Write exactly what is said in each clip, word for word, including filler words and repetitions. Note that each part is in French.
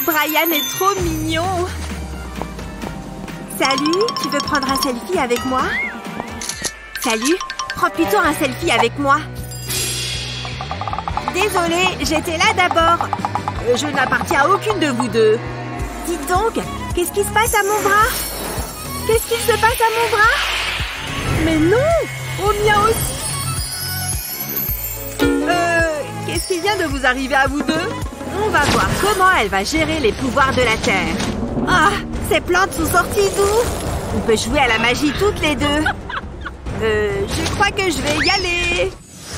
Brian est trop mignon. Salut, tu veux prendre un selfie avec moi? Salut, prends plutôt un selfie avec moi. Désolée, j'étais là d'abord. Je n'appartiens à aucune de vous deux. Dites donc, qu'est-ce qui se passe à mon bras? Qu'est-ce qui se passe à mon bras? Mais non, au mien aussi. Euh, qu'est-ce qui vient de vous arriver à vous deux? On va voir comment elle va gérer les pouvoirs de la Terre. Ah, ces plantes sont sorties d'où? On peut jouer à la magie toutes les deux. Euh, je crois que je vais y aller.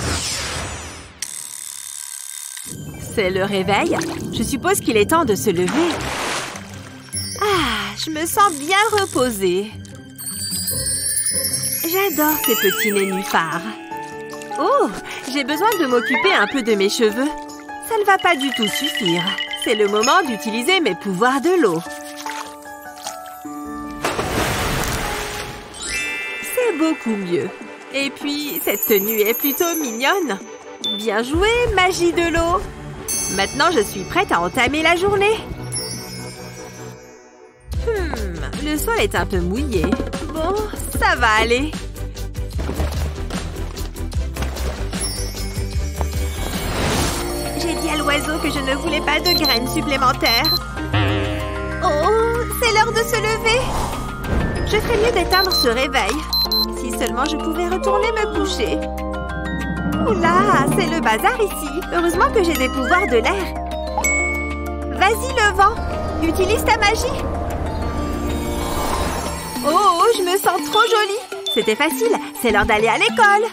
C'est le réveil. Je suppose qu'il est temps de se lever. Ah, je me sens bien reposée. J'adore ces petits nénuphars. Oh, j'ai besoin de m'occuper un peu de mes cheveux. Ça ne va pas du tout suffire. C'est le moment d'utiliser mes pouvoirs de l'eau. C'est beaucoup mieux. Et puis, cette tenue est plutôt mignonne. Bien joué, magie de l'eau. Maintenant, je suis prête à entamer la journée. Hmm, le sol est un peu mouillé. Bon, ça va aller. J'ai dit à l'oiseau que je ne voulais pas de graines supplémentaires. Oh, c'est l'heure de se lever. Je ferais mieux d'éteindre ce réveil. Si seulement je pouvais retourner me coucher. Oula, c'est le bazar ici. Heureusement que j'ai des pouvoirs de l'air. Vas-y, le vent. Utilise ta magie. Oh, je me sens trop jolie. C'était facile. C'est l'heure d'aller à l'école.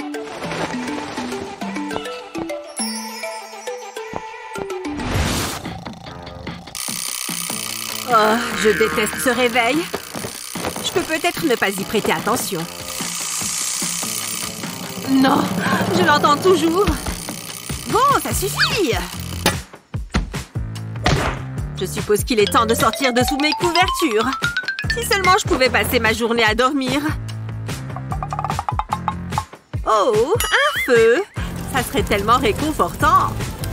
Oh, je déteste ce réveil. Je peux peut-être ne pas y prêter attention. Non, je l'entends toujours. Bon, ça suffit. Je suppose qu'il est temps de sortir de sous mes couvertures. Si seulement je pouvais passer ma journée à dormir. Oh, un feu. Ça serait tellement réconfortant.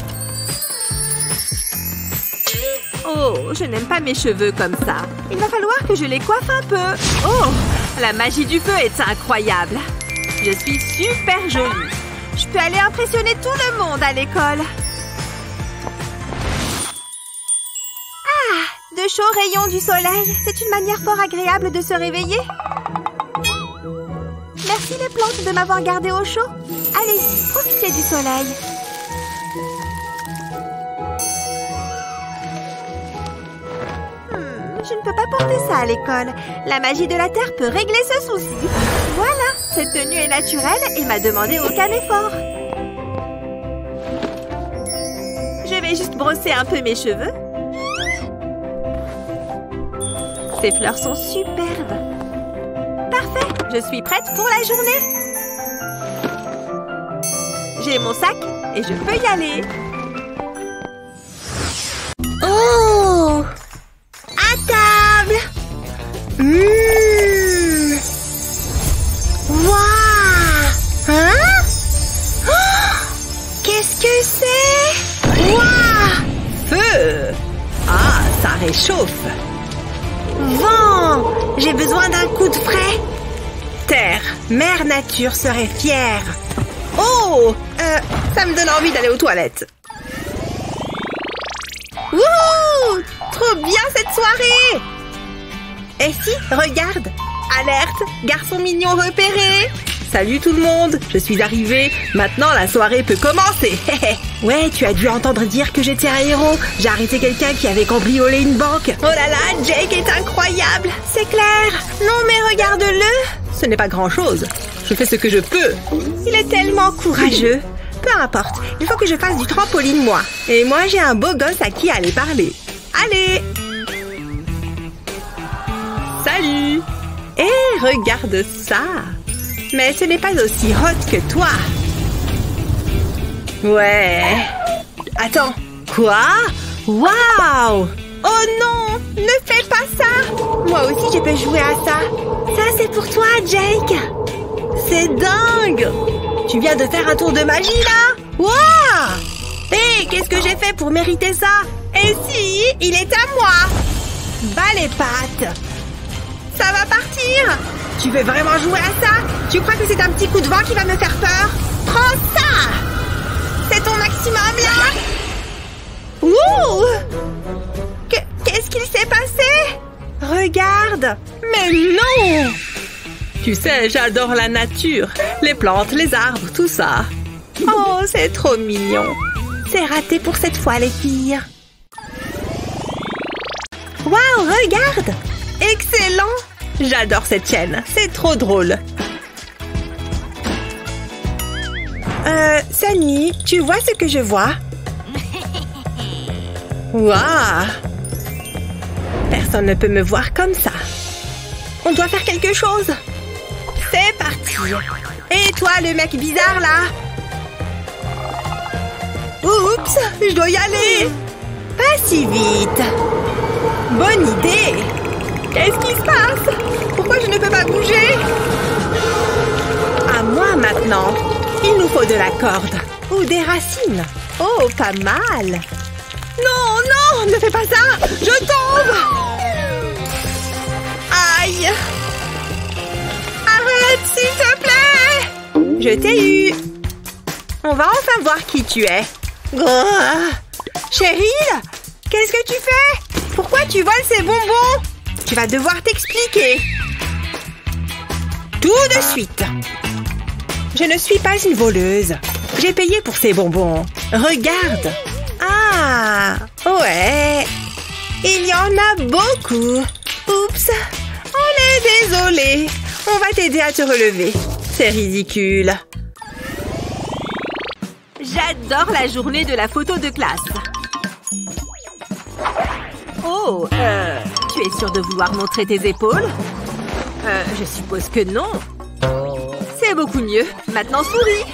Oh, je n'aime pas mes cheveux comme ça. Il va falloir que je les coiffe un peu. Oh, la magie du feu est incroyable. Je suis super jolie. Je peux aller impressionner tout le monde à l'école. Ah, de chauds rayons du soleil. C'est une manière fort agréable de se réveiller. Merci les plantes de m'avoir gardé au chaud. Allez-y, profitez du soleil. Je ne peux pas porter ça à l'école. La magie de la Terre peut régler ce souci. Voilà, cette tenue est naturelle et m'a demandé aucun effort. Je vais juste brosser un peu mes cheveux. Ces fleurs sont superbes. Parfait, je suis prête pour la journée. J'ai mon sac et je peux y aller. Oh! À table! Mmh. Waouh! Hein? Oh! Qu'est-ce que c'est? Waouh! Feu! Ah, ça réchauffe. Vent! J'ai besoin d'un coup de frais. Terre, mère nature serait fière. Oh! Euh, ça me donne envie d'aller aux toilettes. Wouhou! Trop bien cette soirée! Et si, regarde! Alerte! Garçon mignon repéré! Salut tout le monde! Je suis arrivée. Maintenant, la soirée peut commencer. Ouais, tu as dû entendre dire que j'étais un héros. J'ai arrêté quelqu'un qui avait cambriolé une banque. Oh là là, Jake est incroyable! C'est clair! Non mais regarde-le! Ce n'est pas grand-chose. Je fais ce que je peux. Il est tellement courageux. Peu importe, il faut que je fasse du trampoline, moi. Et moi, j'ai un beau gosse à qui aller parler. Allez! Salut! Et regarde ça! Mais ce n'est pas aussi hot que toi. Ouais. Attends. Quoi? Waouh! Oh non! Ne fais pas ça! Moi aussi, je peux jouer à ça. Ça, c'est pour toi, Jake. C'est dingue! Tu viens de faire un tour de magie, là? Waouh! Hé, hey, qu'est-ce que j'ai fait pour mériter ça? Et si, il est à moi! Bas les pattes! Ça va partir! Tu veux vraiment jouer à ça? Tu crois que c'est un petit coup de vent qui va me faire peur? Prends ça! C'est ton maximum, là? Ouh! Qu'est-ce qu'il s'est passé? Regarde! Mais non! Tu sais, j'adore la nature. Les plantes, les arbres, tout ça. Oh, c'est trop mignon. C'est raté pour cette fois, les filles. Waouh, regarde! Excellent! J'adore cette chaîne. C'est trop drôle. Euh, Sunny, tu vois ce que je vois? Waouh! Personne ne peut me voir comme ça. On doit faire quelque chose. C'est parti. Et toi, le mec bizarre, là? Oups, je dois y aller. Pas si vite. Bonne idée. Qu'est-ce qui se passe? Pourquoi je ne peux pas bouger? À moi maintenant. Il nous faut de la corde. Ou des racines. Oh, pas mal. Non, non, ne fais pas ça. Je tombe. Aïe. Arrête, s'il te plaît. Je t'ai eu. On va enfin voir qui tu es. Oh. Cheryl, qu'est-ce que tu fais? Pourquoi tu voles ces bonbons? Tu vas devoir t'expliquer. Tout de suite. Je ne suis pas une voleuse. J'ai payé pour ces bonbons. Regarde. Ah, ouais. Il y en a beaucoup. Oups. On est désolé. On va t'aider à te relever. C'est ridicule. J'adore la journée de la photo de classe. Oh, euh, tu es sûre de vouloir montrer tes épaules? Euh, je suppose que non. C'est beaucoup mieux. Maintenant, souris.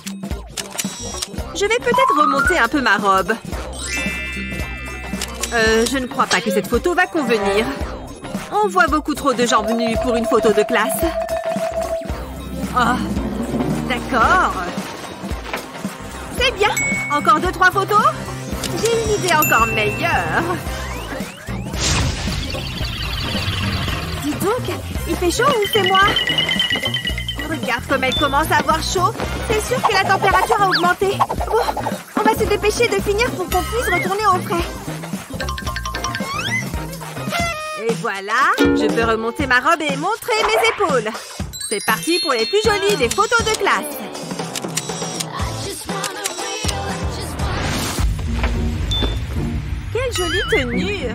Je vais peut-être remonter un peu ma robe. Euh, je ne crois pas que cette photo va convenir. On voit beaucoup trop de jambes nues pour une photo de classe. Oh, d'accord. C'est bien. Encore deux, trois photos? J'ai une idée encore meilleure. Dis donc, il fait chaud ou c'est moi? Regarde comme elle commence à avoir chaud. C'est sûr que la température a augmenté. Bon, on va se dépêcher de finir pour qu'on puisse retourner au frais. Et voilà, je peux remonter ma robe et montrer mes épaules. C'est parti pour les plus jolies des photos de classe. Quelle jolie tenue.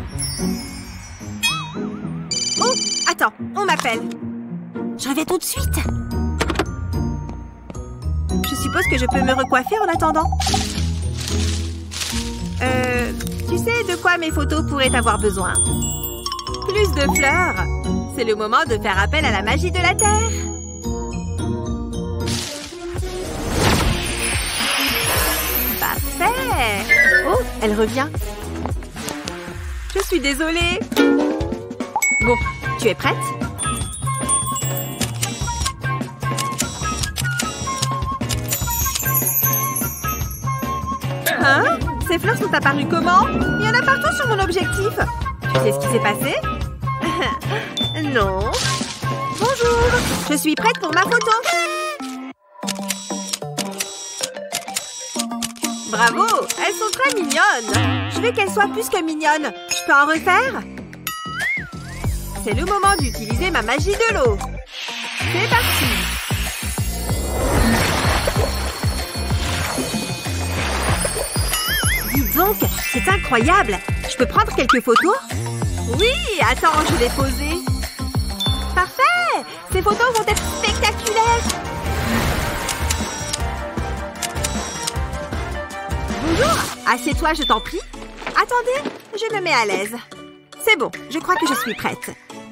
Oh, attends, on m'appelle. Je reviens tout de suite. Je suppose que je peux me recoiffer en attendant. Euh, tu sais de quoi mes photos pourraient avoir besoin? Plus de fleurs. C'est le moment de faire appel à la magie de la Terre. Parfait. Oh, elle revient. Je suis désolée. Bon, tu es prête? Hein? Ces fleurs sont apparues comment? Il y en a partout sur mon objectif. Tu sais ce qui s'est passé? Non. Bonjour. Je suis prête pour ma photo. Bravo. Elles sont très mignonnes. Je veux qu'elles soient plus que mignonnes. Je peux en refaire? C'est le moment d'utiliser ma magie de l'eau. C'est parti. Dis donc, c'est incroyable. Je peux prendre quelques photos? Oui, attends, je vais poser. Parfait! Ces photos vont être spectaculaires. Bonjour. Assieds-toi, je t'en prie. Attendez, je me mets à l'aise. C'est bon, je crois que je suis prête.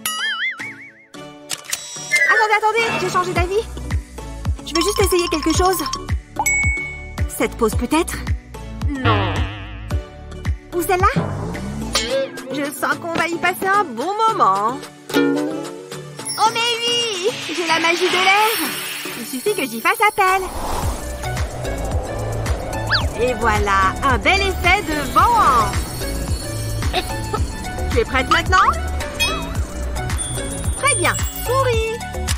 Attendez, attendez, j'ai changé d'avis. Je veux juste essayer quelque chose. Cette pose peut-être? Non. Ou celle-là? Je sens qu'on va y passer un bon moment. Oh mais oui! J'ai la magie de l'air. Il suffit que j'y fasse appel. Et voilà, un bel effet de vent. Tu es prête maintenant? Très bien, souris.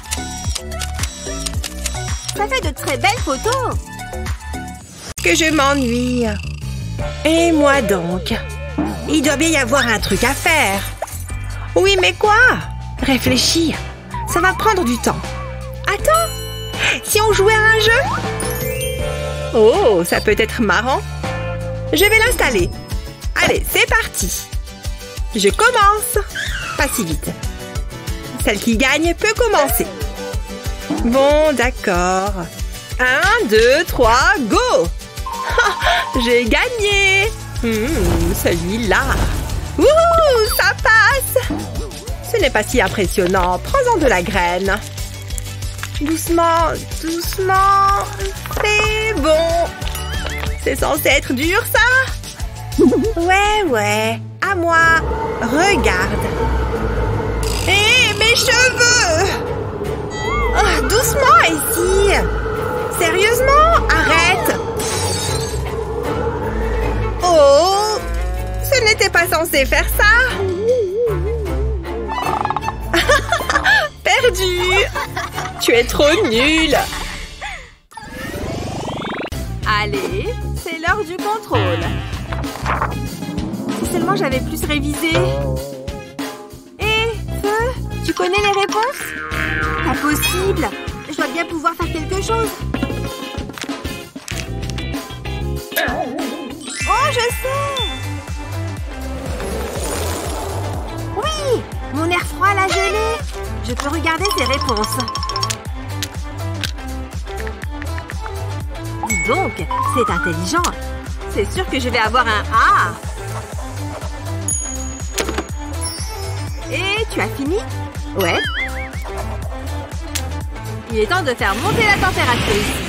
Ça fait de très belles photos. Que je m'ennuie. Et moi donc? Il doit bien y avoir un truc à faire. Oui, mais quoi? Réfléchis. Ça va prendre du temps. Attends. Si on jouait à un jeu? Oh, ça peut être marrant. Je vais l'installer. Allez, c'est parti. Je commence. Pas si vite. Celle qui gagne peut commencer. Bon, d'accord. Un, deux, trois, go! J'ai gagné! Mmh, celui-là. Ouh, ça passe! Ce n'est pas si impressionnant. Prends-en de la graine. Doucement, doucement. C'est bon. C'est censé être dur, ça? Ouais, ouais. À moi. Regarde. Hé, mes cheveux! Oh, doucement ici. Sérieusement, arrête. Oh, ce n'était pas censé faire ça. Perdu. Tu es trop nulle. Allez, c'est l'heure du contrôle. Si seulement j'avais plus révisé. Hé, Feu, tu connais les réponses? Pas possible. Je dois bien pouvoir faire quelque chose. Oh, je sais! Oui! Mon air froid l'a gelé! Je peux regarder ses réponses. Dis donc, c'est intelligent. C'est sûr que je vais avoir un A. Et tu as fini? Ouais. Il est temps de faire monter la température ici.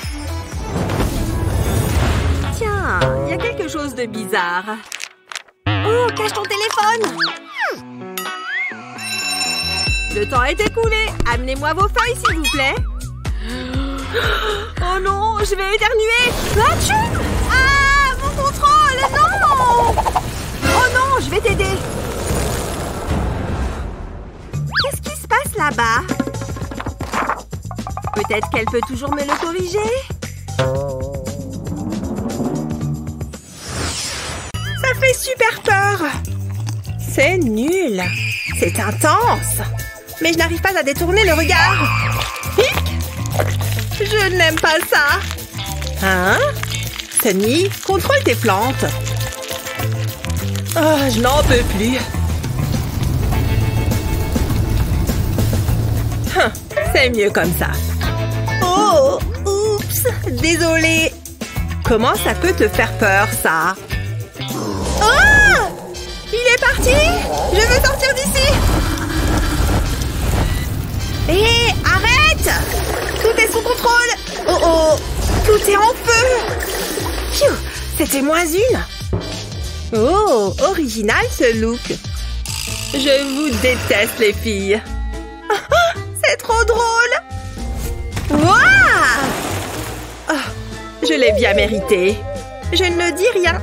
Tiens, il y a quelque chose de bizarre. Oh, cache ton téléphone! Le temps est écoulé. Amenez-moi vos feuilles, s'il vous plaît. Oh non, je vais éternuer. Atchoum! Ah, mon contrôle, non! Oh non, je vais t'aider. Qu'est-ce qui se passe là-bas? Peut-être qu'elle peut toujours me le corriger? Ça fait super peur. C'est nul. C'est intense. Mais je n'arrive pas à détourner le regard. Hic! Je n'aime pas ça. Hein? Sunny, contrôle tes plantes. Oh, je n'en peux plus. Hum, c'est mieux comme ça. Oh, oups, désolée. Comment ça peut te faire peur, ça? Oh! Il est parti! Je veux sortir d'ici! Hé, arrête! Tout est sous contrôle! Oh oh! Tout est en feu! Pfiou! C'était moins une! Oh, original ce look! Je vous déteste, les filles! C'est trop drôle! Waouh! Oh, je l'ai bien mérité. Je ne dis rien.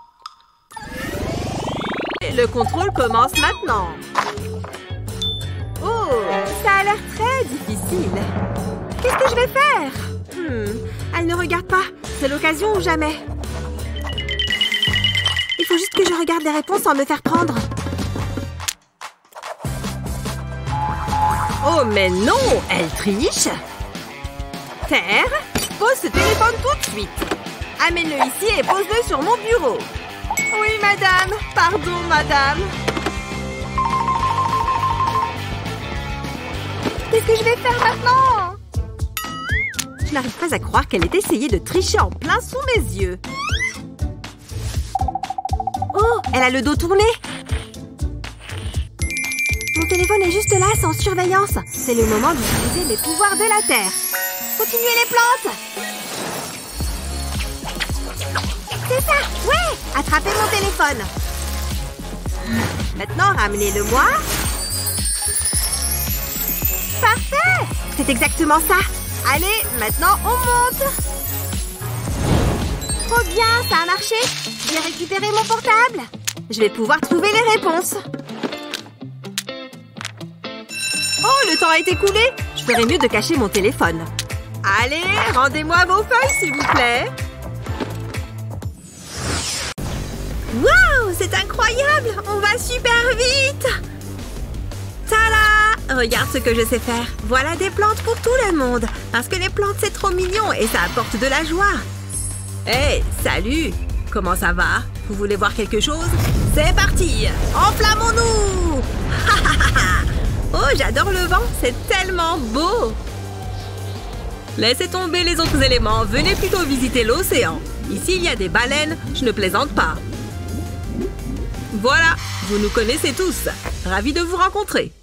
Le contrôle commence maintenant. Oh, ça a l'air très difficile. Qu'est-ce que je vais faire? Hmm, elle ne regarde pas. C'est l'occasion ou jamais. Il faut juste que je regarde les réponses sans me faire prendre. Oh, mais non, elle triche. Terre, pose ce téléphone tout de suite. Amène-le ici et pose-le sur mon bureau. Oui, madame. Pardon, madame. Qu'est-ce que je vais faire maintenant? Je n'arrive pas à croire qu'elle ait essayé de tricher en plein sous mes yeux. Oh, elle a le dos tourné. Mon téléphone est juste là, sans surveillance. C'est le moment d'utiliser les pouvoirs de la Terre. Continuez les plantes. C'est ça, ouais. Attrapez mon téléphone. Maintenant, ramenez-le-moi. Parfait. C'est exactement ça. Allez, maintenant, on monte. Trop bien, ça a marché. J'ai récupéré mon portable. Je vais pouvoir trouver les réponses. Oh, le temps a été écoulé. Je ferais mieux de cacher mon téléphone. Allez, rendez-moi vos feuilles, s'il vous plaît. Waouh, c'est incroyable. On va super vite. Tada! Regarde ce que je sais faire. Voilà des plantes pour tout le monde. Parce que les plantes, c'est trop mignon et ça apporte de la joie. Hey, salut! Comment ça va? Vous voulez voir quelque chose? C'est parti! Enflammons-nous! Oh, j'adore le vent, c'est tellement beau! Laissez tomber les autres éléments, venez plutôt visiter l'océan. Ici, il y a des baleines, je ne plaisante pas. Voilà, vous nous connaissez tous. Ravi de vous rencontrer.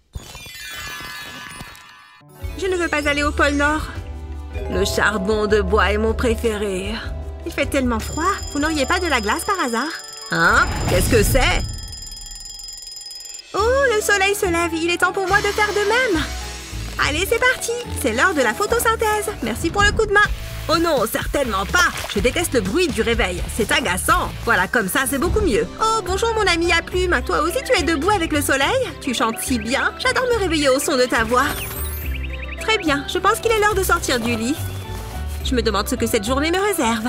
Je ne veux pas aller au pôle Nord. Le charbon de bois est mon préféré. Il fait tellement froid. Vous n'auriez pas de la glace par hasard? Hein? Qu'est-ce que c'est? Oh, le soleil se lève. Il est temps pour moi de faire de même. Allez, c'est parti. C'est l'heure de la photosynthèse. Merci pour le coup de main. Oh non, certainement pas. Je déteste le bruit du réveil. C'est agaçant. Voilà, comme ça, c'est beaucoup mieux. Oh, bonjour mon ami à plume. Toi aussi, tu es debout avec le soleil? Tu chantes si bien. J'adore me réveiller au son de ta voix. Très bien. Je pense qu'il est l'heure de sortir du lit. Je me demande ce que cette journée me réserve.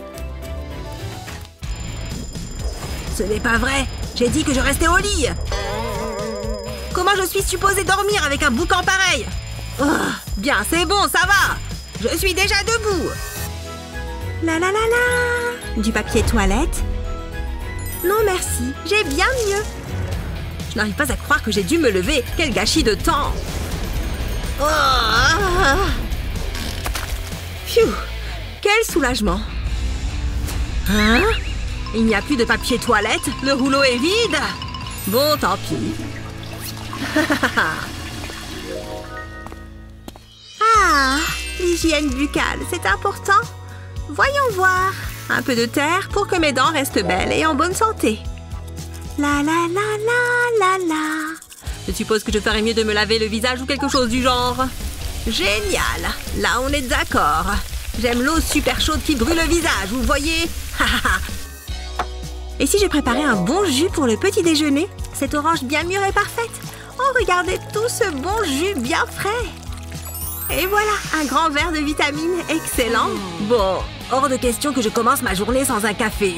Ce n'est pas vrai. J'ai dit que je restais au lit. Comment je suis supposée dormir avec un boucan pareil? Oh, bien, c'est bon, ça va. Je suis déjà debout. La la la la. Du papier toilette? Non, merci. J'ai bien mieux. Je n'arrive pas à croire que j'ai dû me lever. Quel gâchis de temps. Oh. Phew. Quel soulagement. Hein? Il n'y a plus de papier toilette. Le rouleau est vide. Bon, tant pis. Ah, l'hygiène buccale, c'est important. Voyons voir. Un peu de terre pour que mes dents restent belles et en bonne santé. La la la la la la. Je suppose que je ferais mieux de me laver le visage ou quelque chose du genre. Génial. Là, on est d'accord. J'aime l'eau super chaude qui brûle le visage, vous voyez? Et si j'ai préparé un bon jus pour le petit déjeuner? Cette orange bien mûre est parfaite. Oh, regardez tout ce bon jus bien frais. Et voilà, un grand verre de vitamines, excellent. Bon, hors de question que je commence ma journée sans un café.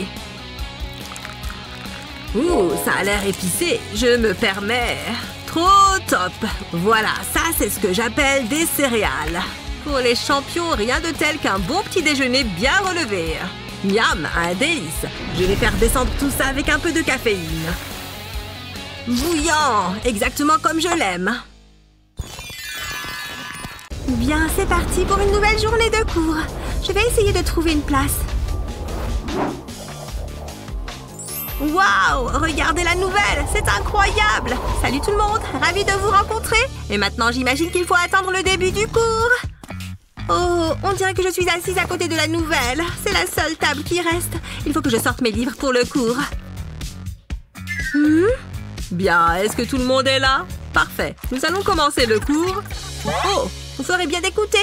Ouh, ça a l'air épicé, je me permets. Trop top. Voilà, ça c'est ce que j'appelle des céréales. Pour les champions, rien de tel qu'un bon petit déjeuner bien relevé. Miam, un délice. Je vais faire descendre tout ça avec un peu de caféine. Bouillant, exactement comme je l'aime. Bien, c'est parti pour une nouvelle journée de cours. Je vais essayer de trouver une place. Waouh, regardez la nouvelle, c'est incroyable. Salut tout le monde, ravi de vous rencontrer. Et maintenant, j'imagine qu'il faut attendre le début du cours. Oh, on dirait que je suis assise à côté de la nouvelle. C'est la seule table qui reste. Il faut que je sorte mes livres pour le cours. Hmm? Bien, est-ce que tout le monde est là? Parfait, nous allons commencer le cours. Oh, vous ferez bien d'écouter.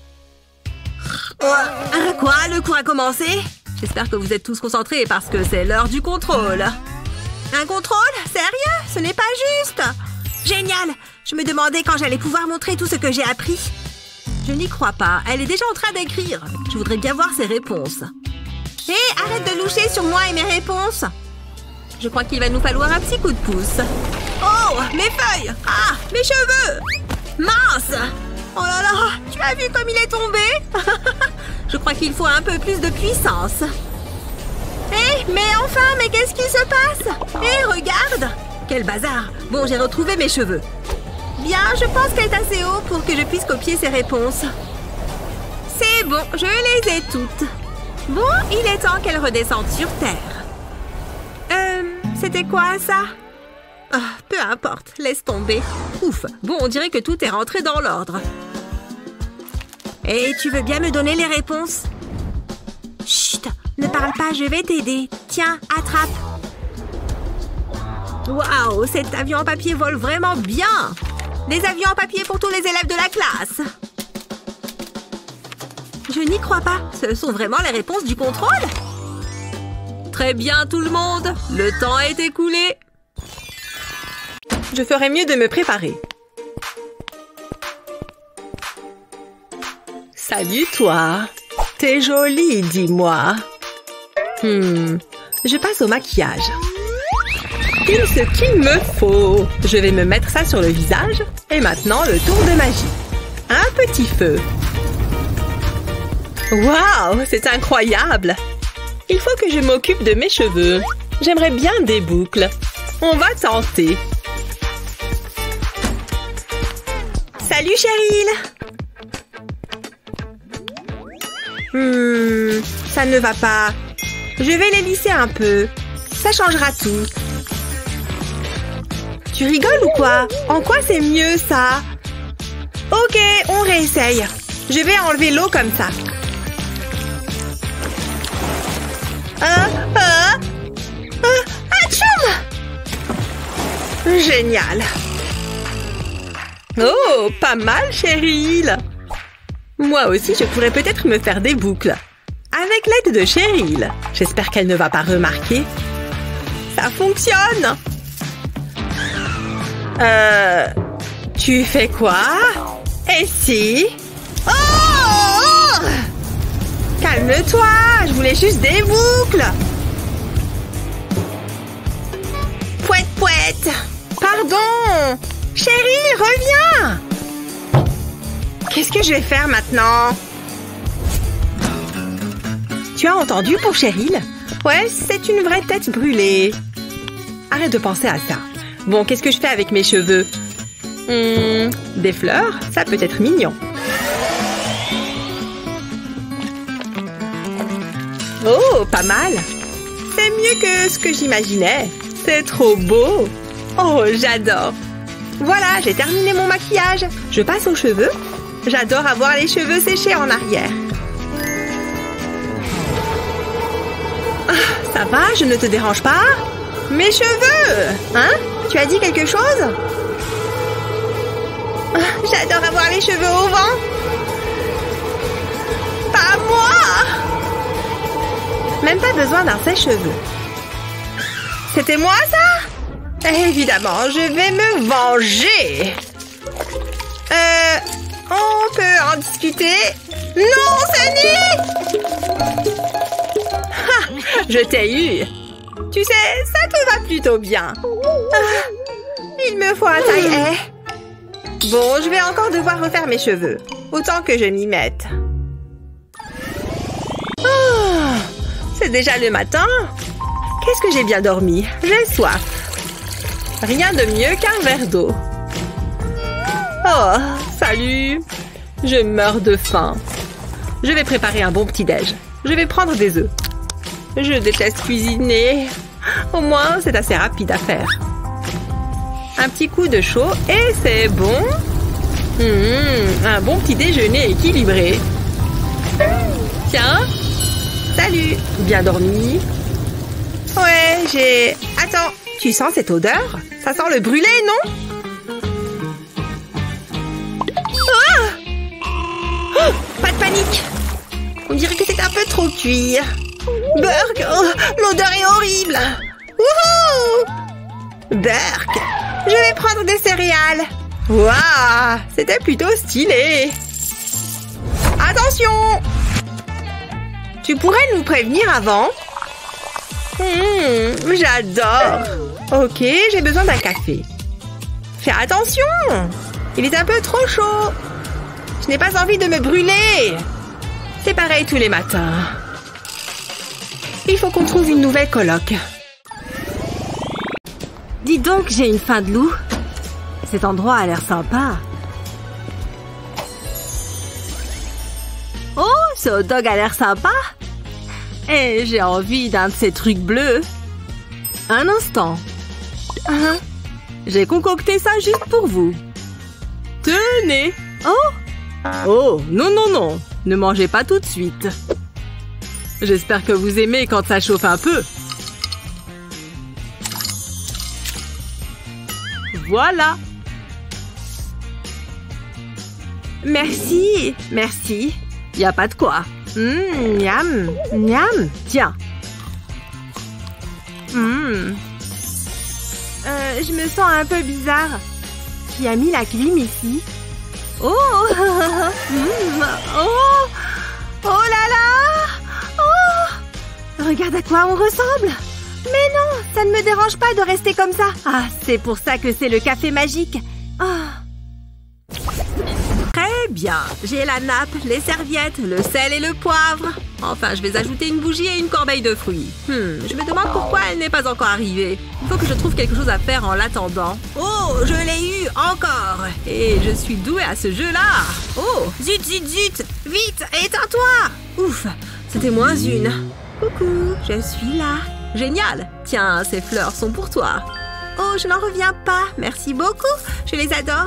Oh, quoi? Le cours a commencé? J'espère que vous êtes tous concentrés parce que c'est l'heure du contrôle. Un contrôle? Sérieux? Ce n'est pas juste. Génial! Je me demandais quand j'allais pouvoir montrer tout ce que j'ai appris. Je n'y crois pas. Elle est déjà en train d'écrire. Je voudrais bien voir ses réponses. Hé, hey, arrête de loucher sur moi et mes réponses. Je crois qu'il va nous falloir un petit coup de pouce. Oh, mes feuilles! Ah, mes cheveux! Mince! Oh là là, tu as vu comme il est tombé? Je crois qu'il faut un peu plus de puissance. Hé, hey, mais enfin, mais qu'est-ce qui se passe? Hé, hey, regarde! Quel bazar! Bon, j'ai retrouvé mes cheveux. Bien, je pense qu'elle est assez haut pour que je puisse copier ses réponses. C'est bon, je les ai toutes. Bon, il est temps qu'elle redescende sur Terre. Euh, c'était quoi ça? Ah, peu importe, laisse tomber. Ouf, bon, on dirait que tout est rentré dans l'ordre. Et tu veux bien me donner les réponses? Chut, ne parle pas, je vais t'aider. Tiens, attrape. Waouh, cet avion en papier vole vraiment bien. Des avions en papier pour tous les élèves de la classe. Je n'y crois pas. Ce sont vraiment les réponses du contrôle? Très bien tout le monde. Le temps est écoulé. Je ferais mieux de me préparer. Salut toi. T'es jolie, dis-moi. Hmm, je passe au maquillage. Pile ce qu'il me faut. Je vais me mettre ça sur le visage. Et maintenant, le tour de magie. Un petit feu. Waouh, c'est incroyable. Il faut que je m'occupe de mes cheveux. J'aimerais bien des boucles. On va tenter. Salut, Cheryl. Hmm, ça ne va pas. Je vais les lisser un peu. Ça changera tout. Tu rigoles ou quoi? En quoi c'est mieux, ça? Ok, on réessaye. Je vais enlever l'eau comme ça. Ah, ah, ah, atchoum! Génial. Oh, pas mal, Cheryl. Moi aussi, je pourrais peut-être me faire des boucles. Avec l'aide de Cheryl. J'espère qu'elle ne va pas remarquer. Ça fonctionne. Euh... Tu fais quoi? Et si? Oh! Calme-toi, je voulais juste des boucles. Pouette, pouette. Pardon. Cheryl, reviens. Qu'est-ce que je vais faire maintenant? Tu as entendu pour Cheryl? Ouais, c'est une vraie tête brûlée. Arrête de penser à ça. Bon, qu'est-ce que je fais avec mes cheveux? Hmm, des fleurs? Ça peut être mignon. Oh, pas mal. C'est mieux que ce que j'imaginais. C'est trop beau. Oh, j'adore. Voilà, j'ai terminé mon maquillage. Je passe aux cheveux. J'adore avoir les cheveux séchés en arrière. Ah, ça va, je ne te dérange pas? Mes cheveux! Hein? Tu as dit quelque chose? Ah, j'adore avoir les cheveux au vent. Pas moi! Même pas besoin d'un sèche-cheveux. C'était moi, ça? Évidemment, je vais me venger. Euh... On peut en discuter? Non, Sunny! Ha! Je t'ai eu. Tu sais, ça te va plutôt bien. Ah, il me faut un taille-haie. Bon, je vais encore devoir refaire mes cheveux. Autant que je m'y mette. Oh, c'est déjà le matin. Qu'est-ce que j'ai bien dormi? J'ai soif. Rien de mieux qu'un verre d'eau. Oh, salut. Je meurs de faim. Je vais préparer un bon petit-déj. Je vais prendre des œufs. Je déteste cuisiner. Au moins, c'est assez rapide à faire. Un petit coup de chaud et c'est bon. Mmh, un bon petit déjeuner équilibré. Tiens. Salut. Bien dormi? Ouais, j'ai... Attends, tu sens cette odeur? Ça sent le brûlé, non? Ah! Oh, pas de panique. On dirait que c'est un peu trop cuit. Burk, oh, l'odeur est horrible. Wouhou! Burk, je vais prendre des céréales. Waouh, c'était plutôt stylé. Attention! Tu pourrais nous prévenir avant? Mmh, j'adore. Ok, j'ai besoin d'un café. Fais attention! Il est un peu trop chaud. Je n'ai pas envie de me brûler. C'est pareil tous les matins. Il faut qu'on trouve une nouvelle coloc. Dis donc, j'ai une faim de loup. Cet endroit a l'air sympa. Oh, ce hot dog a l'air sympa. Et j'ai envie d'un de ces trucs bleus. Un instant. Uh-huh. J'ai concocté ça juste pour vous. Tenez. Oh. Oh, non, non, non. Ne mangez pas tout de suite. J'espère que vous aimez quand ça chauffe un peu. Voilà. Merci, merci. Y a pas de quoi. Hum, miam, miam. Tiens. Hum. Euh, je me sens un peu bizarre. Qui a mis la clim ici? Oh. Hum, oh. Oh là là. Oh. Regarde à quoi on ressemble. Mais non, ça ne me dérange pas de rester comme ça. Ah, c'est pour ça que c'est le café magique. Oh. Très bien. J'ai la nappe, les serviettes, le sel et le poivre. Enfin, je vais ajouter une bougie et une corbeille de fruits. Hmm, je me demande pourquoi elle n'est pas encore arrivée. Il faut que je trouve quelque chose à faire en l'attendant. Oh, je l'ai eu encore. Et je suis douée à ce jeu-là. Oh, zut, zut, zut. Vite, éteins-toi. Ouf, c'était moins une. Coucou, je suis là. Génial. Tiens, ces fleurs sont pour toi. Oh, je n'en reviens pas. Merci beaucoup. Je les adore.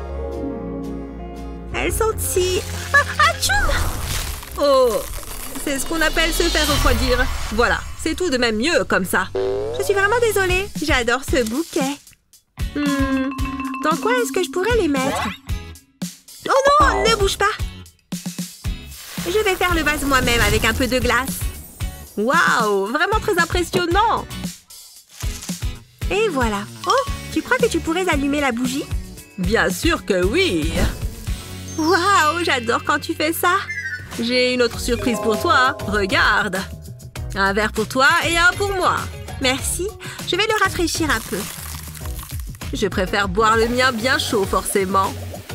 Elles sont si... Ah, atchoum! Oh, c'est ce qu'on appelle se faire refroidir. Voilà, c'est tout de même mieux comme ça. Je suis vraiment désolée. J'adore ce bouquet. Hmm, dans quoi est-ce que je pourrais les mettre? Oh non, ne bouge pas. Je vais faire le vase moi-même avec un peu de glace. Waouh, vraiment très impressionnant. Et voilà. Oh, tu crois que tu pourrais allumer la bougie? Bien sûr que oui. Waouh, j'adore quand tu fais ça. J'ai une autre surprise pour toi. Regarde. Un verre pour toi et un pour moi. Merci. Je vais le rafraîchir un peu. Je préfère boire le mien bien chaud, forcément.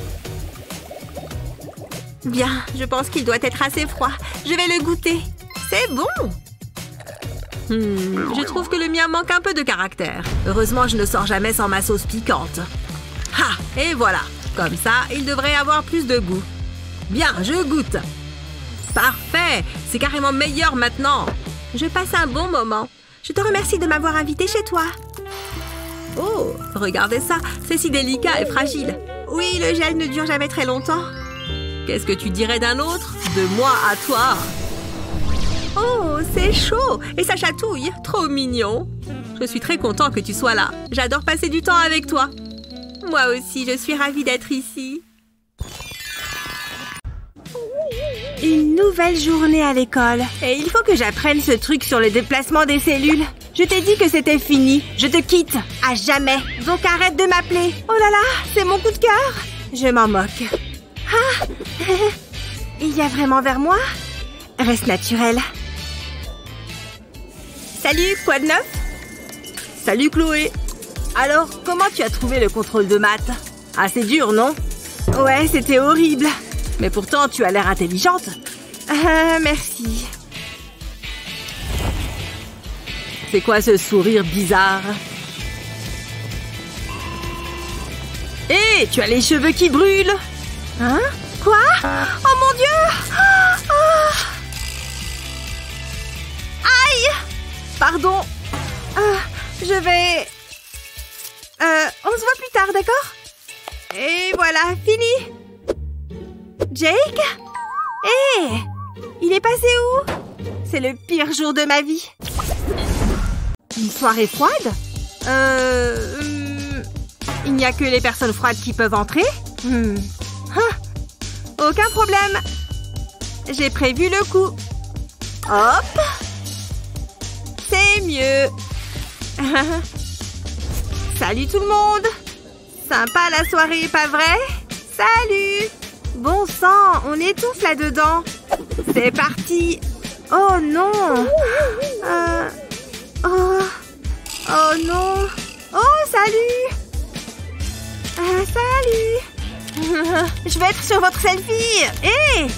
Bien, je pense qu'il doit être assez froid. Je vais le goûter. C'est bon. Hmm, je trouve que le mien manque un peu de caractère. Heureusement, je ne sors jamais sans ma sauce piquante. Ha, et voilà. Comme ça, il devrait avoir plus de goût. Bien, je goûte. Parfait, c'est carrément meilleur maintenant. Je passe un bon moment. Je te remercie de m'avoir invité chez toi. Oh, regardez ça, c'est si délicat et fragile. Oui, le gel ne dure jamais très longtemps. Qu'est-ce que tu dirais d'un autre? De moi à toi. Oh, c'est chaud et ça chatouille. Trop mignon. Je suis très content que tu sois là. J'adore passer du temps avec toi. Moi aussi, je suis ravie d'être ici. Une nouvelle journée à l'école. Et il faut que j'apprenne ce truc sur le déplacement des cellules. Je t'ai dit que c'était fini. Je te quitte. À jamais. Donc arrête de m'appeler. Oh là là, c'est mon coup de cœur. Je m'en moque. Ah. Il y a vraiment vers moi? Reste naturel. Salut, quoi de neuf? Salut Chloé. Alors, comment tu as trouvé le contrôle de maths? Assez dur, non? Ouais, c'était horrible. Mais pourtant, tu as l'air intelligente. Euh, merci. C'est quoi ce sourire bizarre? Hé, tu as les cheveux qui brûlent. Hein? Quoi? Oh mon Dieu! Oh. Aïe! Pardon. Euh, je vais... Euh, on se voit plus tard, d'accord? Et voilà, fini. Jake? Hé! Hey, il est passé où? C'est le pire jour de ma vie. Une soirée froide? Euh... Hum, il n'y a que les personnes froides qui peuvent entrer? Hum. Ah, aucun problème. J'ai prévu le coup. Hop! C'est mieux. Salut tout le monde. Sympa la soirée, pas vrai? Salut. Bon sang, on étouffe là-dedans. C'est parti. Oh non. Euh... Oh. Oh non. Oh, salut. Euh, salut. Je vais être sur votre selfie. Hé.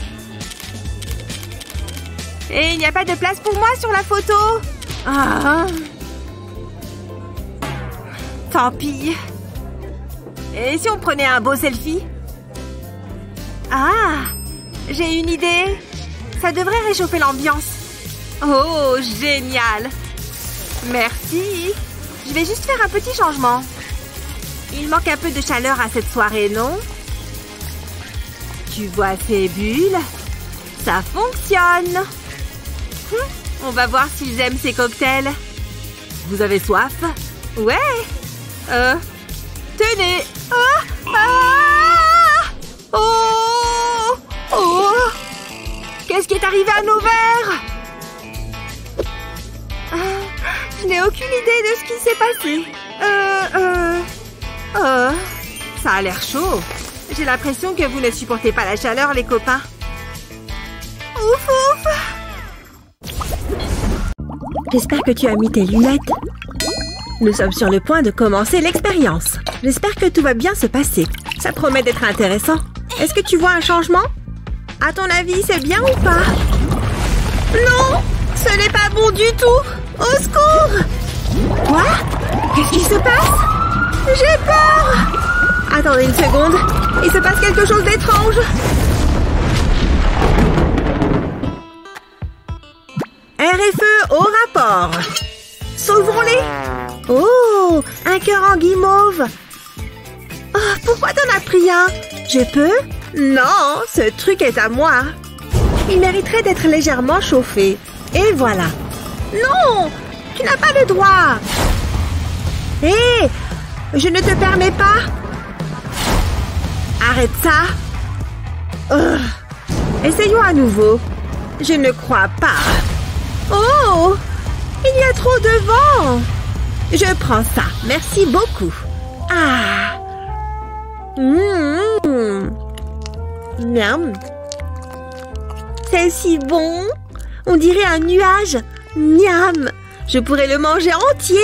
Et il n'y a pas de place pour moi sur la photo. Ah. Tant pis. Et si on prenait un beau selfie? Ah, j'ai une idée. Ça devrait réchauffer l'ambiance. Oh, génial. Merci. Je vais juste faire un petit changement. Il manque un peu de chaleur à cette soirée, non? Tu vois ces bulles? Ça fonctionne. Hum, on va voir s'ils aiment ces cocktails. Vous avez soif? Ouais. Euh, tenez. Ah, ah, oh, oh, Qu'est-ce qui est arrivé à nos verres? euh, Je n'ai aucune idée de ce qui s'est passé. Euh, euh... Oh, ça a l'air chaud. J'ai l'impression que vous ne supportez pas la chaleur, les copains. Ouf, ouf. J'espère que tu as mis tes lunettes. Nous sommes sur le point de commencer l'expérience. J'espère que tout va bien se passer. Ça promet d'être intéressant. Est-ce que tu vois un changement? À ton avis, c'est bien ou pas? Non! Ce n'est pas bon du tout! Au secours! Quoi? Qu'est-ce qui se passe? J'ai peur! Attendez une seconde. Il se passe quelque chose d'étrange. R F E au rapport. Sauvons-les. Oh, un cœur en guimauve. Oh, pourquoi t'en as pris un? Je peux? Non, ce truc est à moi. Il mériterait d'être légèrement chauffé. Et voilà. Non, tu n'as pas le droit. Hé, hey, je ne te permets pas. Arrête ça. Oh. Essayons à nouveau. Je ne crois pas. Oh, il y a trop de vent. Je prends ça. Merci beaucoup. Ah. Mmh. Miam. C'est si bon. On dirait un nuage. Miam. Je pourrais le manger entier.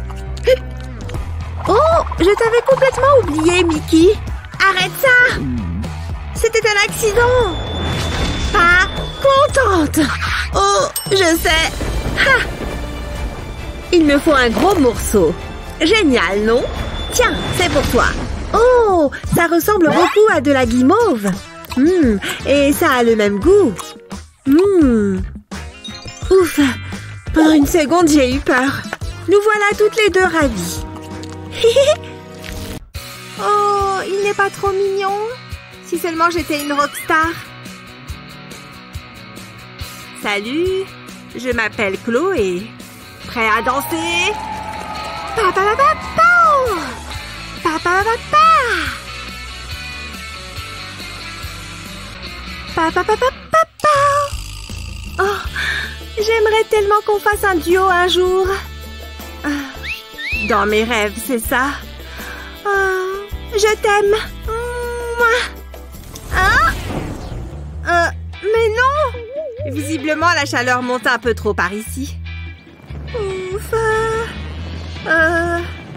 Oh, je t'avais complètement oublié, Mickey. Arrête ça. C'était un accident. Pas contente. Oh, je sais. Ha. Il me faut un gros morceau. Génial, non? Tiens, c'est pour toi. Oh, ça ressemble beaucoup à de la guimauve. Mmh, et ça a le même goût. Mmh. Ouf. Pendant une seconde, j'ai eu peur. Nous voilà toutes les deux ravies. Oh, il n'est pas trop mignon. Si seulement j'étais une rockstar. Salut, je m'appelle Chloé. Prêt à danser? Papa, papa, papa. Papa, papa. Papa, papa, papa. Oh, j'aimerais tellement qu'on fasse un duo un jour. Dans mes rêves, c'est ça. Oh, je t'aime. Hein? Euh, mais non! Visiblement, la chaleur monte un peu trop par ici. Ouf. Euh...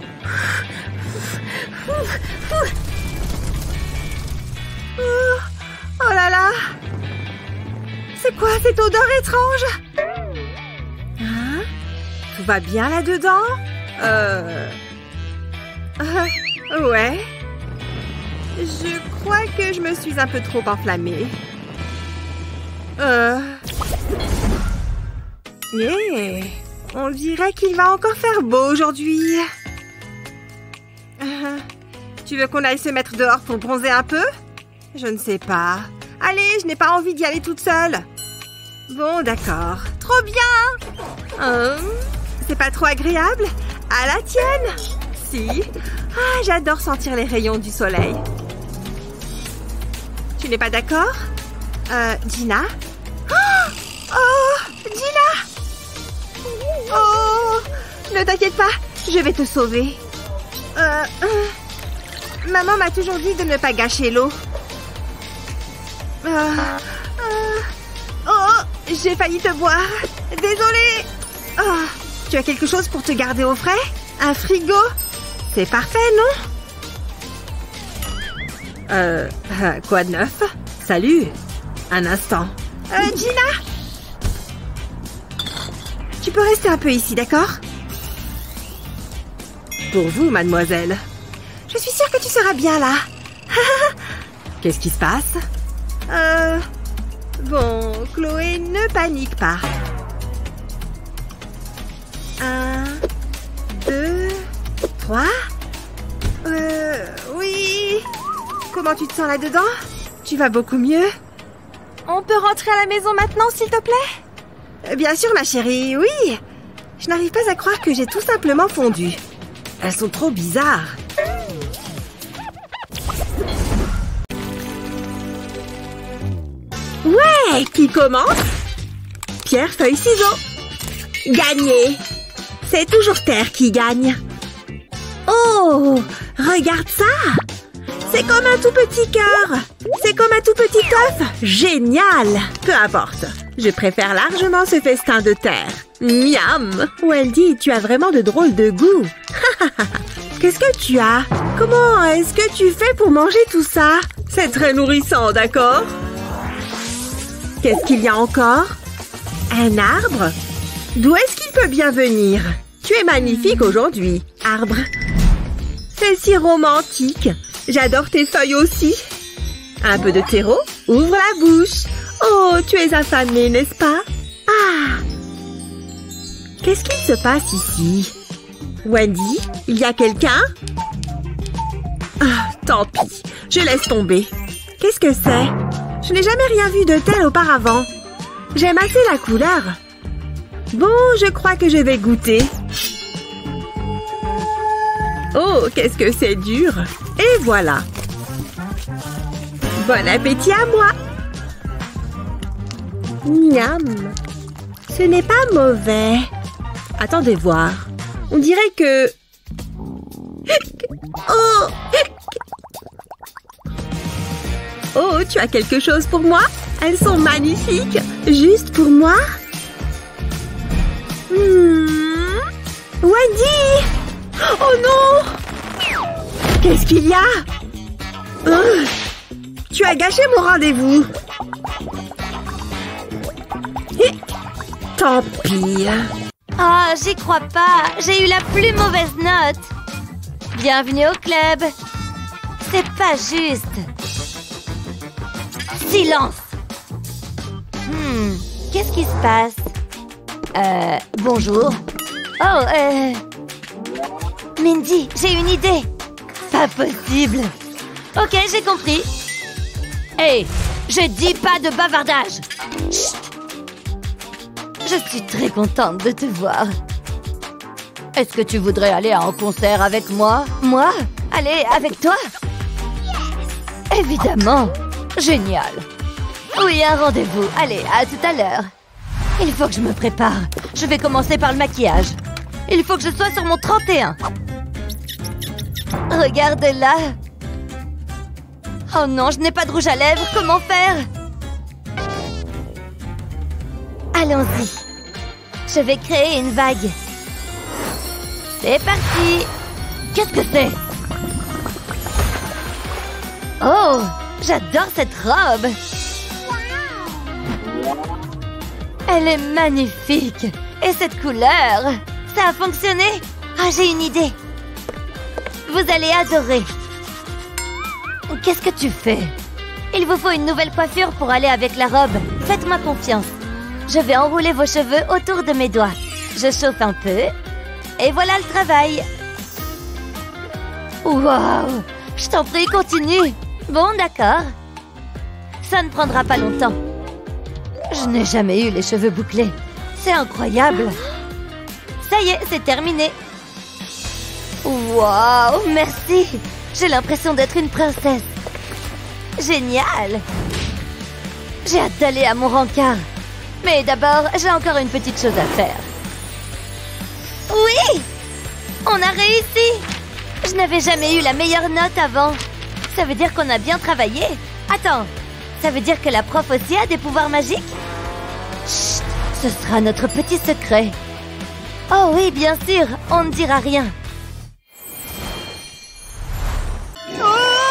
Oh, oh là là! C'est quoi cette odeur étrange? Hein? Tout va bien là-dedans? Euh... euh... Ouais. Je crois que je me suis un peu trop enflammée. Euh... Yeah. On dirait qu'il va encore faire beau aujourd'hui. Euh... Tu veux qu'on aille se mettre dehors pour bronzer un peu? Je ne sais pas. Allez, je n'ai pas envie d'y aller toute seule. Bon, d'accord. Trop bien. euh... C'est pas trop agréable? À la tienne? Si. Ah, j'adore sentir les rayons du soleil. Tu n'es pas d'accord? Euh, Gina? Oh, oh, Gina! Oh, ne t'inquiète pas, je vais te sauver. Euh, euh, maman m'a toujours dit de ne pas gâcher l'eau. Euh, euh, oh, j'ai failli te boire. Désolée. Oh, tu as quelque chose pour te garder au frais? Un frigo? C'est parfait, non? Euh, euh, quoi de neuf? Salut. Un instant. Euh, Gina? Tu peux rester un peu ici, d'accord? Pour vous, mademoiselle. Je suis sûre que tu seras bien là. Qu'est-ce qui se passe? Euh... Bon, Chloé, ne panique pas. Un... Deux... Trois... Euh... Oui... Comment tu te sens là-dedans? Tu vas beaucoup mieux? On peut rentrer à la maison maintenant, s'il te plaît? Bien sûr, ma chérie, oui. Je n'arrive pas à croire que j'ai tout simplement fondu. Elles sont trop bizarres. Ouais! Ok, qui commence? Pierre, feuille, ciseaux. Gagné. C'est toujours Terre qui gagne. Oh, regarde ça. C'est comme un tout petit cœur. C'est comme un tout petit œuf. Génial. Peu importe. Je préfère largement ce festin de terre. Miam. Wendy, tu as vraiment de drôles de goût. Qu'est-ce que tu as? Comment est-ce que tu fais pour manger tout ça? C'est très nourrissant, d'accord? Qu'est-ce qu'il y a encore? Un arbre? D'où est-ce qu'il peut bien venir? Tu es magnifique aujourd'hui, arbre. C'est si romantique. J'adore tes feuilles aussi. Un peu de terreau? Ouvre la bouche. Oh, tu es affamée, n'est-ce pas? Ah! Qu'est-ce qu'il se passe ici? Wendy, il y a quelqu'un? Ah, tant pis. Je laisse tomber. Qu'est-ce que c'est? Je n'ai jamais rien vu de tel auparavant. J'aime assez la couleur. Bon, je crois que je vais goûter. Oh, qu'est-ce que c'est dur. Et voilà. Bon appétit à moi. Miam. Ce n'est pas mauvais. Attendez voir. On dirait que... Oh! Oh, tu as quelque chose pour moi? Elles sont magnifiques. Juste pour moi? Hmm. Wendy! Oh non! Qu'est-ce qu'il y a? Oh, tu as gâché mon rendez-vous. Tant pis. Ah, j'y crois pas. J'ai eu la plus mauvaise note. Bienvenue au club. C'est pas juste. Silence. Hmm, qu'est-ce qui se passe? Euh, bonjour. Oh, euh... Mindy, j'ai une idée. Pas possible. Ok, j'ai compris. Hey, je dis pas de bavardage. Chut. Je suis très contente de te voir. Est-ce que tu voudrais aller à un concert avec moi? Moi? Aller avec toi? Yes! Évidemment. Génial. Oui, un rendez-vous. Allez, à tout à l'heure. Il faut que je me prépare. Je vais commencer par le maquillage. Il faut que je sois sur mon trente et un. Regarde là. Oh non, je n'ai pas de rouge à lèvres. Comment faire? Allons-y. Je vais créer une vague. C'est parti. Qu'est-ce que c'est? Oh, j'adore cette robe. Elle est magnifique. Et cette couleur. Ça a fonctionné. Ah, j'ai une idée. Vous allez adorer. Qu'est-ce que tu fais? Il vous faut une nouvelle coiffure pour aller avec la robe. Faites-moi confiance. Je vais enrouler vos cheveux autour de mes doigts. Je chauffe un peu. Et voilà le travail. Waouh! Je t'en prie, continue. Bon, d'accord. Ça ne prendra pas longtemps. Je n'ai jamais eu les cheveux bouclés. C'est incroyable. Ça y est, c'est terminé. Waouh, merci. J'ai l'impression d'être une princesse. Génial. J'ai hâte d'aller à mon rencard. Mais d'abord, j'ai encore une petite chose à faire. Oui! On a réussi! Je n'avais jamais eu la meilleure note avant. Ça veut dire qu'on a bien travaillé. Attends, ça veut dire que la prof aussi a des pouvoirs magiques? Chut, ce sera notre petit secret. Oh oui, bien sûr, on ne dira rien. Oh,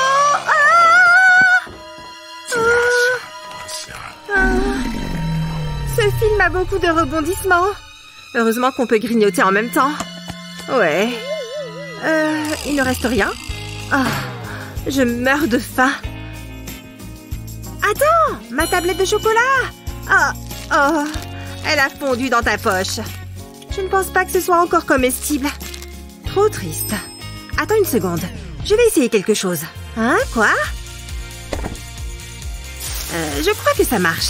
ah, ah, ah. Ce film a beaucoup de rebondissements. Heureusement qu'on peut grignoter en même temps. Ouais. Euh, il ne reste rien. Ah, je meurs de faim. Attends, ma tablette de chocolat. Ah, oh, elle a fondu dans ta poche. Je ne pense pas que ce soit encore comestible. Trop triste. Attends une seconde. Je vais essayer quelque chose. Hein, quoi? euh, Je crois que ça marche.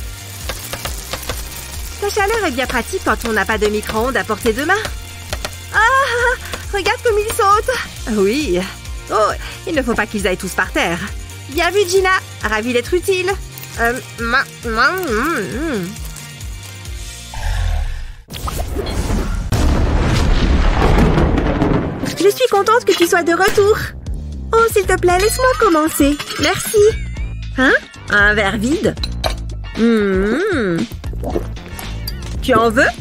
La chaleur est bien pratique quand on n'a pas de micro-ondes à portée de main. Ah, regarde comme ils sautent. Oui. Oh, il ne faut pas qu'ils aillent tous par terre. Bien vu, Gina. Ravie d'être utile. Euh, ma, ma, mm, mm. Je suis contente que tu sois de retour. Oh, s'il te plaît, laisse-moi commencer. Merci. Hein? Un verre vide? Mmh. Tu en veux?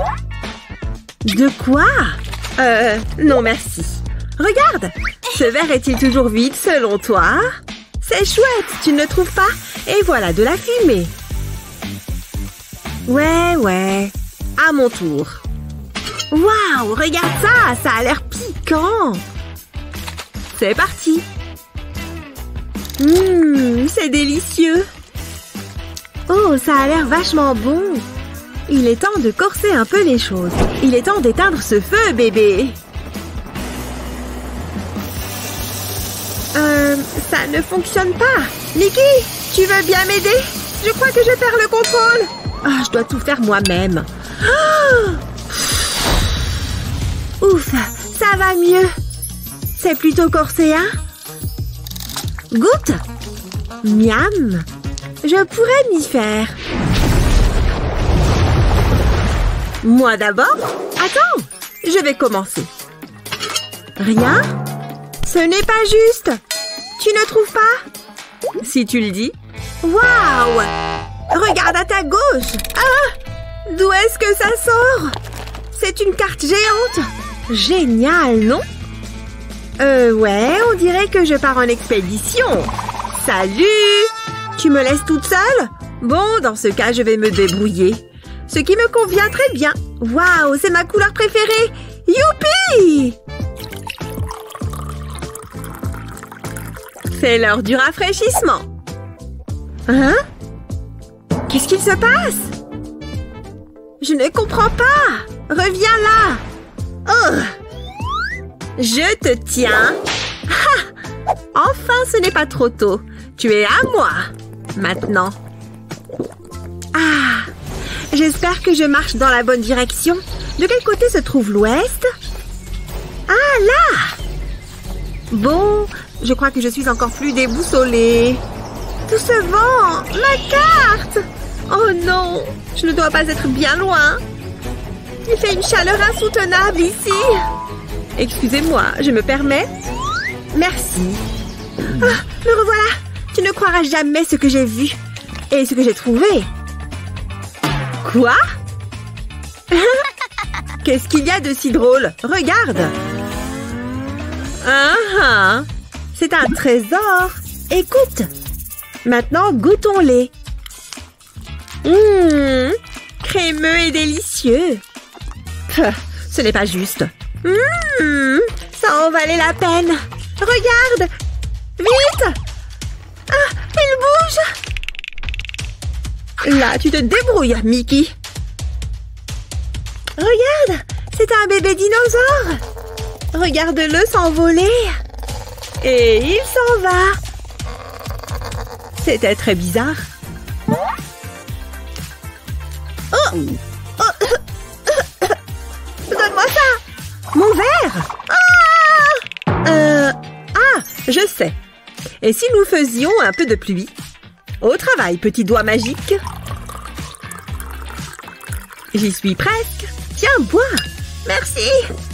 De quoi? Euh, non merci. Regarde, ce verre est-il toujours vide selon toi? C'est chouette, tu ne le trouves pas? Et voilà de la fumée. Ouais, ouais. À mon tour. Waouh, regarde ça, ça a l'air piquant. C'est parti. Mmh, c'est délicieux. Oh, ça a l'air vachement bon. Il est temps de corser un peu les choses. Il est temps d'éteindre ce feu, bébé. Euh, ça ne fonctionne pas. Mickey, tu veux bien m'aider? Je crois que je perds le contrôle. Ah, je dois tout faire moi-même. Oh! Ouf, ça va mieux. C'est plutôt corsé, hein? Goûte. Miam. Je pourrais m'y faire. Moi d'abord? Attends, je vais commencer. Rien? Ce n'est pas juste. Tu ne trouves pas? Si tu le dis. Waouh! Regarde à ta gauche. Ah! D'où est-ce que ça sort? C'est une carte géante. Génial, non? Euh, ouais, on dirait que je pars en expédition. Salut! Tu me laisses toute seule? Bon, dans ce cas, je vais me débrouiller. Ce qui me convient très bien. Waouh, c'est ma couleur préférée. Youpi! C'est l'heure du rafraîchissement. Hein? Qu'est-ce qu'il se passe? Je ne comprends pas. Reviens là. Oh! Je te tiens. Ha! Enfin, ce n'est pas trop tôt. Tu es à moi. Maintenant. Ah! J'espère que je marche dans la bonne direction. De quel côté se trouve l'ouest? Ah, là! Bon, je crois que je suis encore plus déboussolée. Tout ce vent! Ma carte! Oh non! Je ne dois pas être bien loin. Il fait une chaleur insoutenable ici. Excusez-moi, je me permets? Merci. Ah, me revoilà! Tu ne croiras jamais ce que j'ai vu. Et ce que j'ai trouvé. Quoi? Qu'est-ce qu'il y a de si drôle? Regarde! Ah ah! C'est un trésor! Écoute! Maintenant, goûtons-les. Mmh, crémeux et délicieux. Ce n'est pas juste. Mmh, ça en valait la peine. Regarde! Vite! Ah, il bouge! Là, tu te débrouilles, Mickey. Regarde! C'est un bébé dinosaure! Regarde-le s'envoler! Et il s'en va! C'était très bizarre. Oh! Oh! Donne-moi ça! Mon verre! Ah! Euh... Ah! Je sais. Et si nous faisions un peu de pluie? Au travail, petit doigt magique. J'y suis presque. Tiens, bois. Merci.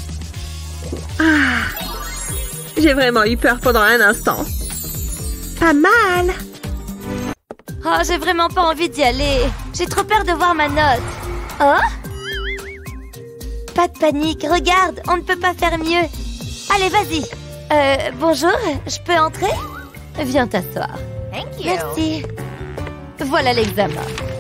Ah. J'ai vraiment eu peur pendant un instant. Pas mal. Oh, j'ai vraiment pas envie d'y aller. J'ai trop peur de voir ma note. Oh? Pas de panique. Regarde, on ne peut pas faire mieux. Allez, vas-y. Euh, bonjour, je peux entrer? Viens t'asseoir. Thank you. Merci. Voilà l'examen.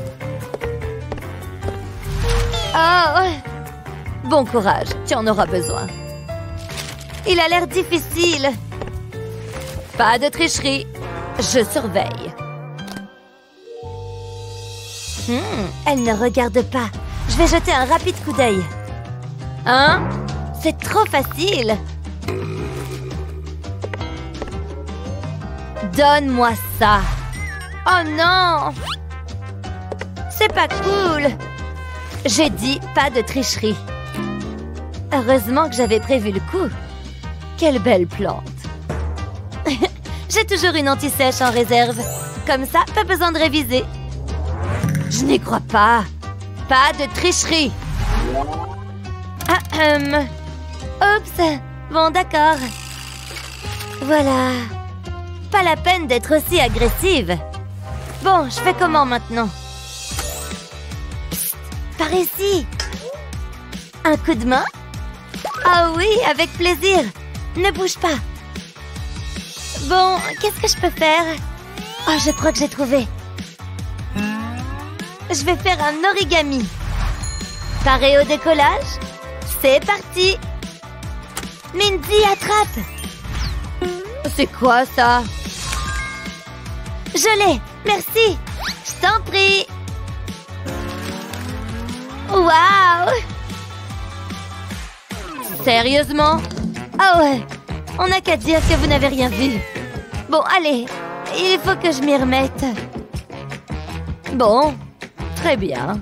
Oh! Bon courage, tu en auras besoin. Il a l'air difficile. Pas de tricherie. Je surveille. Hmm, elle ne regarde pas. Je vais jeter un rapide coup d'œil. Hein? C'est trop facile. Donne-moi ça. Oh non! C'est pas cool. J'ai dit pas de tricherie. Heureusement que j'avais prévu le coup. Quelle belle plante. J'ai toujours une anti-sèche en réserve. comme ça, pas besoin de réviser. Je n'y crois pas. Pas de tricherie. Ah, hum. Oups. Bon, d'accord. Voilà. Pas la peine d'être aussi agressive. Bon, je fais comment maintenant? Psst, par ici. Un coup de main? Ah oui, avec plaisir. Ne bouge pas. Bon, qu'est-ce que je peux faire? Oh, je crois que j'ai trouvé. Je vais faire un origami. Paré au décollage? C'est parti! Mindy, attrape! C'est quoi ça? Je l'ai! Merci! Je t'en prie! Waouh! Sérieusement? Ah ouais! On n'a qu'à dire que vous n'avez rien vu. Bon, allez! Il faut que je m'y remette. Bon, très bien.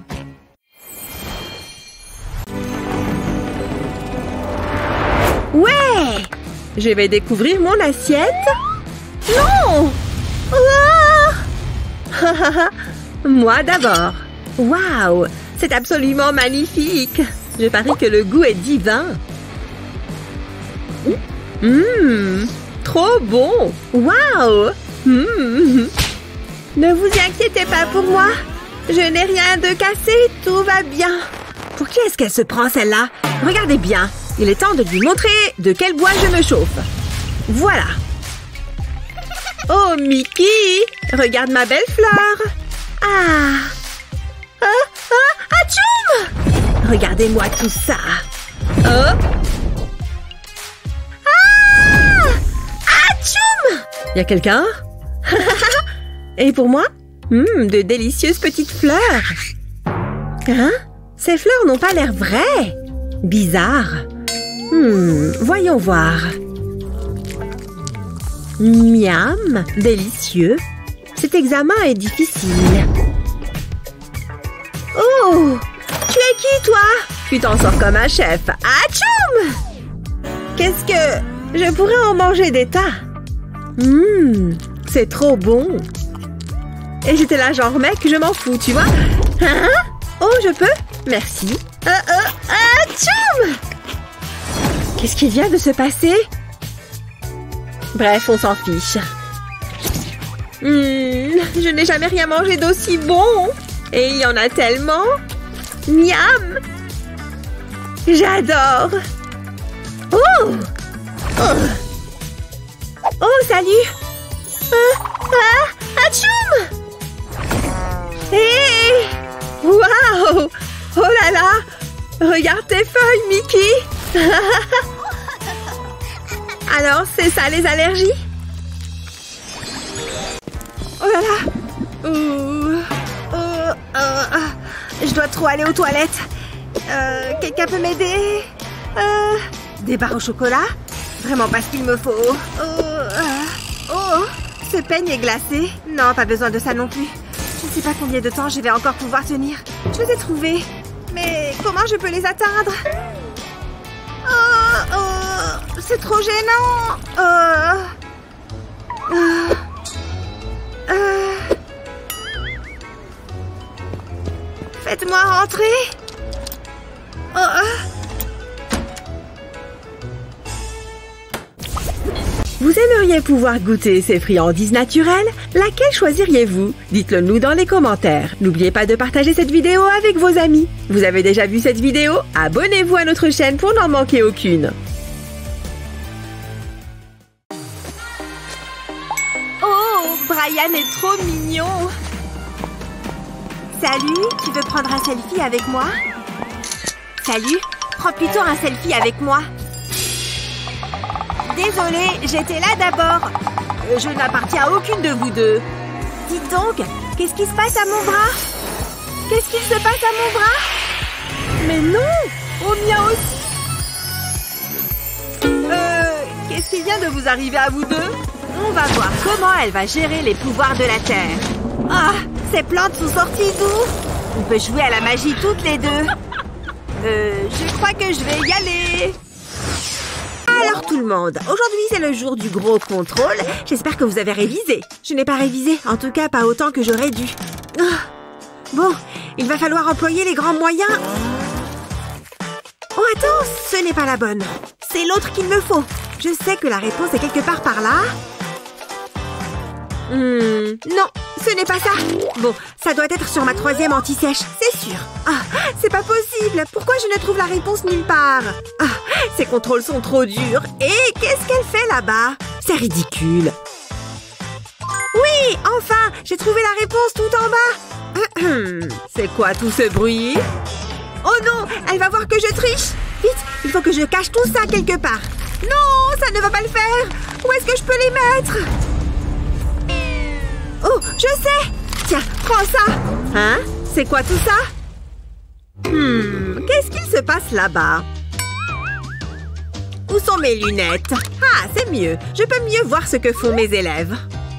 Ouais! Je vais découvrir mon assiette. Non! Ah! Moi d'abord. Waouh! C'est absolument magnifique. Je parie que le goût est divin. Hum! Trop bon! Waouh! Hum! Ne vous inquiétez pas pour moi. Je n'ai rien de cassé, tout va bien. Pour qui est-ce qu'elle se prend celle-là? Regardez bien. Il est temps de lui montrer de quel bois je me chauffe. Voilà. Oh, Mickey! Regarde ma belle fleur. Ah! Ah! Ah! Atchoum! Regardez-moi tout ça. Oh! Ah! Atchoum! Y a quelqu'un? Et pour moi? Hum, de délicieuses petites fleurs. Hein? Ces fleurs n'ont pas l'air vraies. Bizarre. Hmm, voyons voir. Miam, délicieux. Cet examen est difficile. Oh! Tu es qui, toi? Tu t'en sors comme un chef. Atchoum! Qu'est-ce que... Je pourrais en manger des tas. Hum, c'est trop bon. Et j'étais là genre, mec, je m'en fous, tu vois? Hein? Oh, je peux? Merci. Euh, euh, atchoum! Qu'est-ce qui vient de se passer? Bref, on s'en fiche. Mmh, je n'ai jamais rien mangé d'aussi bon. Et il y en a tellement. Miam! J'adore. Oh! Oh! Oh, salut! Ah! Ah! Atchoum! Hé! Hey! Waouh! Oh là là! Regarde tes feuilles, Mickey! Alors, c'est ça les allergies? Oh là là! Ouh. Oh, oh. Je dois trop aller aux toilettes. Euh, quelqu'un peut m'aider? euh, Des barres au chocolat? Vraiment pas ce qu'il me faut. Oh, euh, oh, ce peigne est glacé. Non, pas besoin de ça non plus. Je ne sais pas combien de temps je vais encore pouvoir tenir. Je les ai trouvés. Mais comment je peux les atteindre? Oh, oh, c'est trop gênant. Oh. Euh. Euh. Faites-moi rentrer. Oh. Vous aimeriez pouvoir goûter ces friandises naturelles? Laquelle choisiriez-vous? Dites-le nous dans les commentaires. N'oubliez pas de partager cette vidéo avec vos amis. Vous avez déjà vu cette vidéo? Abonnez-vous à notre chaîne pour n'en manquer aucune. Oh, Brian est trop mignon. Salut, tu veux prendre un selfie avec moi? Salut, prends plutôt un selfie avec moi. Désolée, j'étais là d'abord. Je n'appartiens à aucune de vous deux. Dites donc, qu'est-ce qui se passe à mon bras? Qu'est-ce qui se passe à mon bras? Mais non, au mien aussi. Euh, qu'est-ce qui vient de vous arriver à vous deux? On va voir comment elle va gérer les pouvoirs de la Terre. Ah, ces plantes sont sorties d'où? On peut jouer à la magie toutes les deux. Euh, je crois que je vais y aller. Alors tout le monde. Aujourd'hui, c'est le jour du gros contrôle. J'espère que vous avez révisé. Je n'ai pas révisé, en tout cas pas autant que j'aurais dû. Oh. Bon, il va falloir employer les grands moyens. Oh, attends, ce n'est pas la bonne. C'est l'autre qu'il me faut. Je sais que la réponse est quelque part par là. Hmm, non, ce n'est pas ça. Bon, ça doit être sur ma troisième anti-sèche, c'est sûr. Ah, c'est pas possible. Pourquoi je ne trouve la réponse nulle part? Ah, ces contrôles sont trop durs. Et qu'est-ce qu'elle fait là-bas? C'est ridicule. Oui, enfin, j'ai trouvé la réponse tout en bas. C'est quoi tout ce bruit? Oh non, elle va voir que je triche. Vite, il faut que je cache tout ça quelque part. Non, ça ne va pas le faire. Où est-ce que je peux les mettre? Oh, je sais! Tiens, prends ça! Hein? C'est quoi tout ça? Hmm, qu'est-ce qu'il se passe là-bas? Où sont mes lunettes? Ah, c'est mieux. Je peux mieux voir ce que font mes élèves.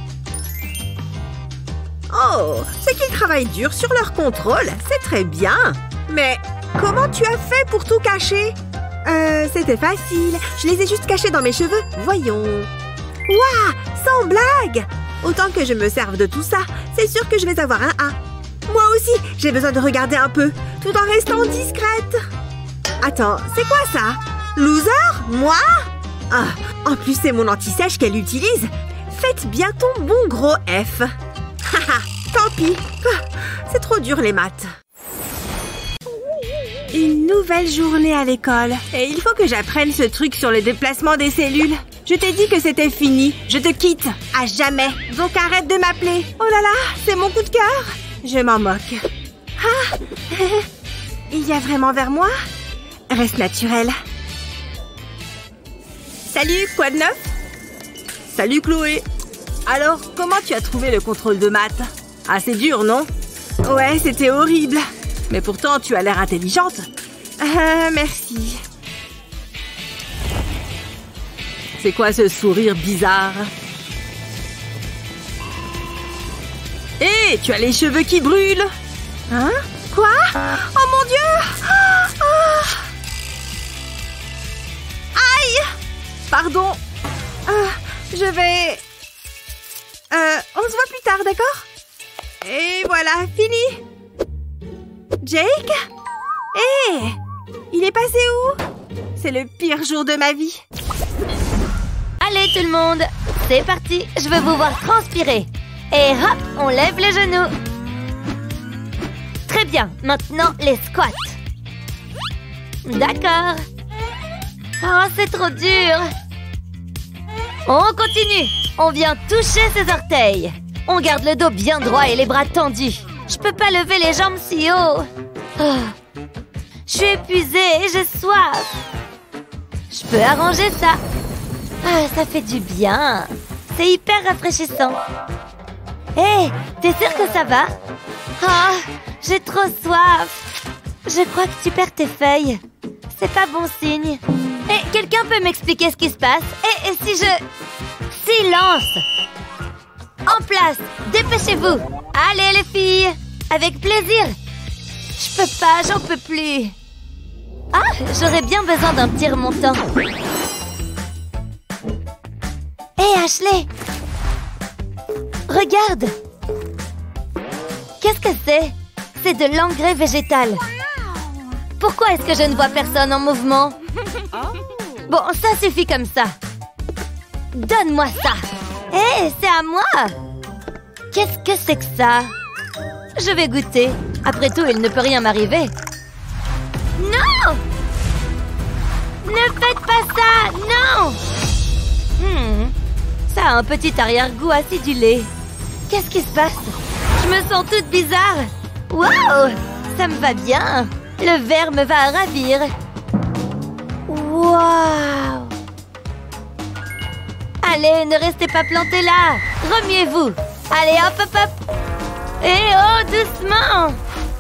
Oh, c'est qu'ils travaillent dur sur leur contrôle. C'est très bien. Mais comment tu as fait pour tout cacher? Euh, c'était facile. Je les ai juste cachés dans mes cheveux. Voyons. Ouah, sans blague! Autant que je me serve de tout ça, c'est sûr que je vais avoir un A. Moi aussi, j'ai besoin de regarder un peu, tout en restant discrète. Attends, c'est quoi ça? Loser? Moi? Ah, en plus c'est mon anti-sèche qu'elle utilise. Faites bien ton bon gros F. Haha, tant pis. Ah, c'est trop dur les maths. Une nouvelle journée à l'école. Et il faut que j'apprenne ce truc sur le déplacement des cellules. Je t'ai dit que c'était fini. Je te quitte. À jamais. Donc arrête de m'appeler. Oh là là, c'est mon coup de cœur. Je m'en moque. Ah, il y a vraiment vers moi? Reste naturel. Salut, quoi de neuf? Salut Chloé. Alors, comment tu as trouvé le contrôle de maths? Assez dur, non? Ouais, c'était horrible. Mais pourtant, tu as l'air intelligente. Euh, merci. C'est quoi ce sourire bizarre? Hé, hey, tu as les cheveux qui brûlent. Hein? Quoi? Oh mon Dieu! Oh. Aïe! Pardon. Euh, je vais... Euh, on se voit plus tard, d'accord? Et voilà, fini. Jake? Hé! Hey, il est passé où? C'est le pire jour de ma vie. Allez tout le monde, c'est parti. Je veux vous voir transpirer. Et hop, on lève les genoux. Très bien, maintenant les squats. D'accord. Oh, c'est trop dur. On continue. On vient toucher ses orteils. On garde le dos bien droit et les bras tendus. Je peux pas lever les jambes si haut. Oh. Je suis épuisée et j'ai soif. Je peux arranger ça. Ah, ça fait du bien. C'est hyper rafraîchissant. Hé, hey, t'es sûre que ça va? Ah, j'ai trop soif. Je crois que tu perds tes feuilles. C'est pas bon signe. Et quelqu'un peut m'expliquer ce qui se passe? Et, et si je... Silence! En place! Dépêchez-vous! Allez les filles! Avec plaisir! Je peux pas, j'en peux plus. Ah, j'aurais bien besoin d'un petit remontant. Hé, hey, Ashley! Regarde! Qu'est-ce que c'est? C'est de l'engrais végétal. Pourquoi est-ce que je ne vois personne en mouvement? Bon, ça suffit comme ça. Donne-moi ça. Hé, hey, c'est à moi. Qu'est-ce que c'est que ça? Je vais goûter. Après tout, il ne peut rien m'arriver. Non! Ne faites pas ça! Non! Hmm, ça a un petit arrière-goût acidulé. Qu'est-ce qui se passe? Je me sens toute bizarre. Waouh! Ça me va bien. Le verre me va ravir. Waouh! Allez, ne restez pas plantés là. Remuez-vous. Allez, hop, hop, hop. Et oh, doucement.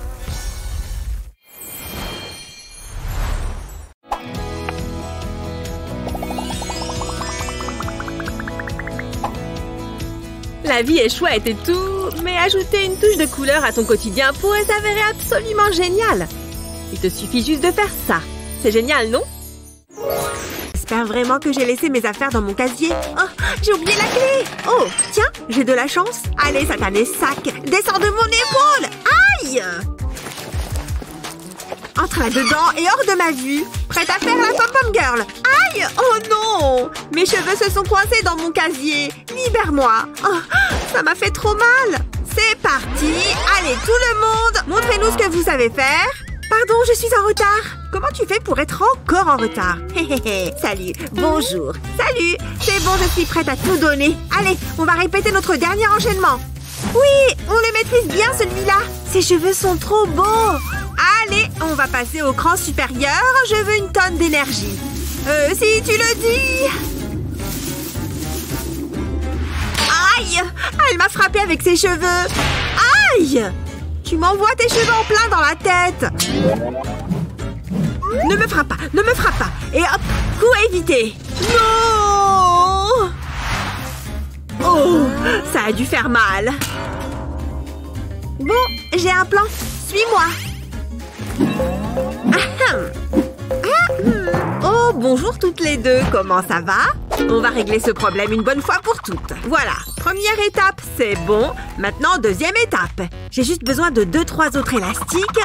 La vie est chouette et tout, mais ajouter une touche de couleur à ton quotidien pourrait s'avérer absolument génial. Il te suffit juste de faire ça. C'est génial, non? J'espère vraiment que j'ai laissé mes affaires dans mon casier. Oh, j'ai oublié la clé. Oh, tiens, j'ai de la chance. Allez, satané sac, descends de mon épaule. Aïe! Entre là-dedans et hors de ma vue. Prête à faire la pom-pom girl. Aïe! Oh non! Mes cheveux se sont coincés dans mon casier. Libère-moi. Oh, ça m'a fait trop mal. C'est parti. Allez, tout le monde, montrez-nous ce que vous savez faire. Pardon, je suis en retard. Comment tu fais pour être encore en retard? Hé salut, bonjour. Salut, c'est bon, je suis prête à tout donner. Allez, on va répéter notre dernier enchaînement. Oui, on le maîtrise bien celui-là. Ses cheveux sont trop beaux. Allez, on va passer au cran supérieur. Je veux une tonne d'énergie. Euh, si tu le dis. Aïe! Elle m'a frappé avec ses cheveux. Aïe! Tu m'envoies tes cheveux en plein dans la tête. Ne me frappe pas, ne me frappe pas. Et hop, coup évité. Non! Oh, ça a dû faire mal. Bon, j'ai un plan. Suis-moi. Ahem. Ahem. Oh, bonjour toutes les deux. Comment ça va? On va régler ce problème une bonne fois pour toutes. Voilà, première étape, c'est bon. Maintenant, deuxième étape. J'ai juste besoin de deux, trois autres élastiques.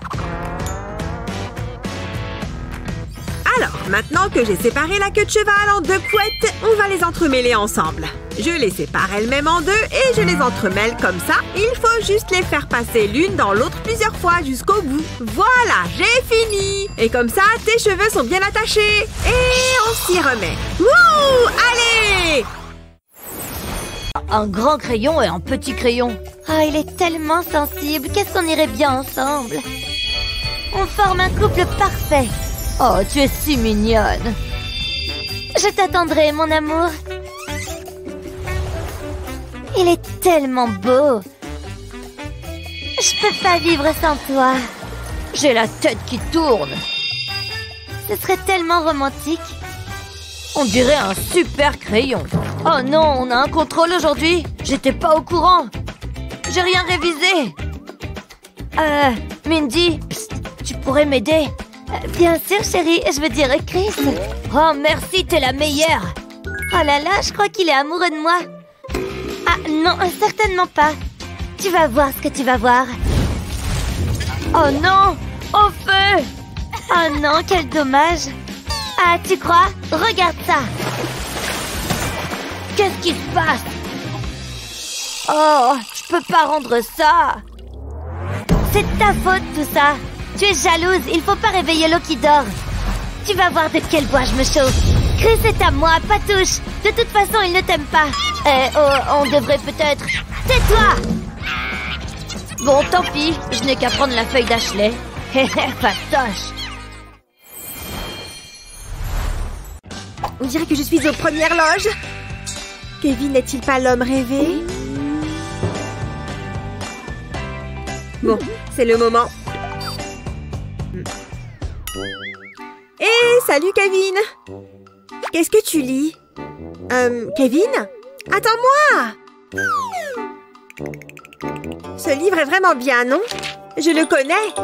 Alors, maintenant que j'ai séparé la queue de cheval en deux couettes, on va les entremêler ensemble. Je les sépare elles-mêmes en deux et je les entremêle comme ça. Il faut juste les faire passer l'une dans l'autre plusieurs fois jusqu'au bout. Voilà, j'ai fini. Et comme ça, tes cheveux sont bien attachés. Et on s'y remet. Wouh! Allez! Un grand crayon et un petit crayon. Ah, il est tellement sensible. Qu'est-ce qu'on irait bien ensemble? On forme un couple parfait. Oh, tu es si mignonne. Je t'attendrai, mon amour. Il est tellement beau. Je peux pas vivre sans toi. J'ai la tête qui tourne. Ce serait tellement romantique. On dirait un super crayon. Oh non, on a un contrôle aujourd'hui. J'étais pas au courant. J'ai rien révisé. Euh, Mindy, psst, tu pourrais m'aider? euh, Bien sûr, chérie. Je veux dire Chris. Oh, merci, t'es la meilleure. Oh là là, je crois qu'il est amoureux de moi. Ah non, certainement pas. Tu vas voir ce que tu vas voir. Oh non, au feu. Oh non, quel dommage. Ah, tu crois? Regarde ça. Qu'est-ce qui se passe? Oh, je peux pas rendre ça. C'est ta faute tout ça. Tu es jalouse, il faut pas réveiller l'eau qui dort. Tu vas voir de quel bois je me chauffe. Chris est à moi, pas touche. De toute façon, il ne t'aime pas. Eh oh, on devrait peut-être... Tais-toi! Bon, tant pis, je n'ai qu'à prendre la feuille d'Ashley. Hé hé, patoche. On dirait que je suis aux premières loges. Kevin n'est-il pas l'homme rêvé? Bon, c'est le moment. Hé, hey, salut Kevin. Qu'est-ce que tu lis? Euh, Kevin? Attends-moi! Ce livre est vraiment bien, non? Je le connais.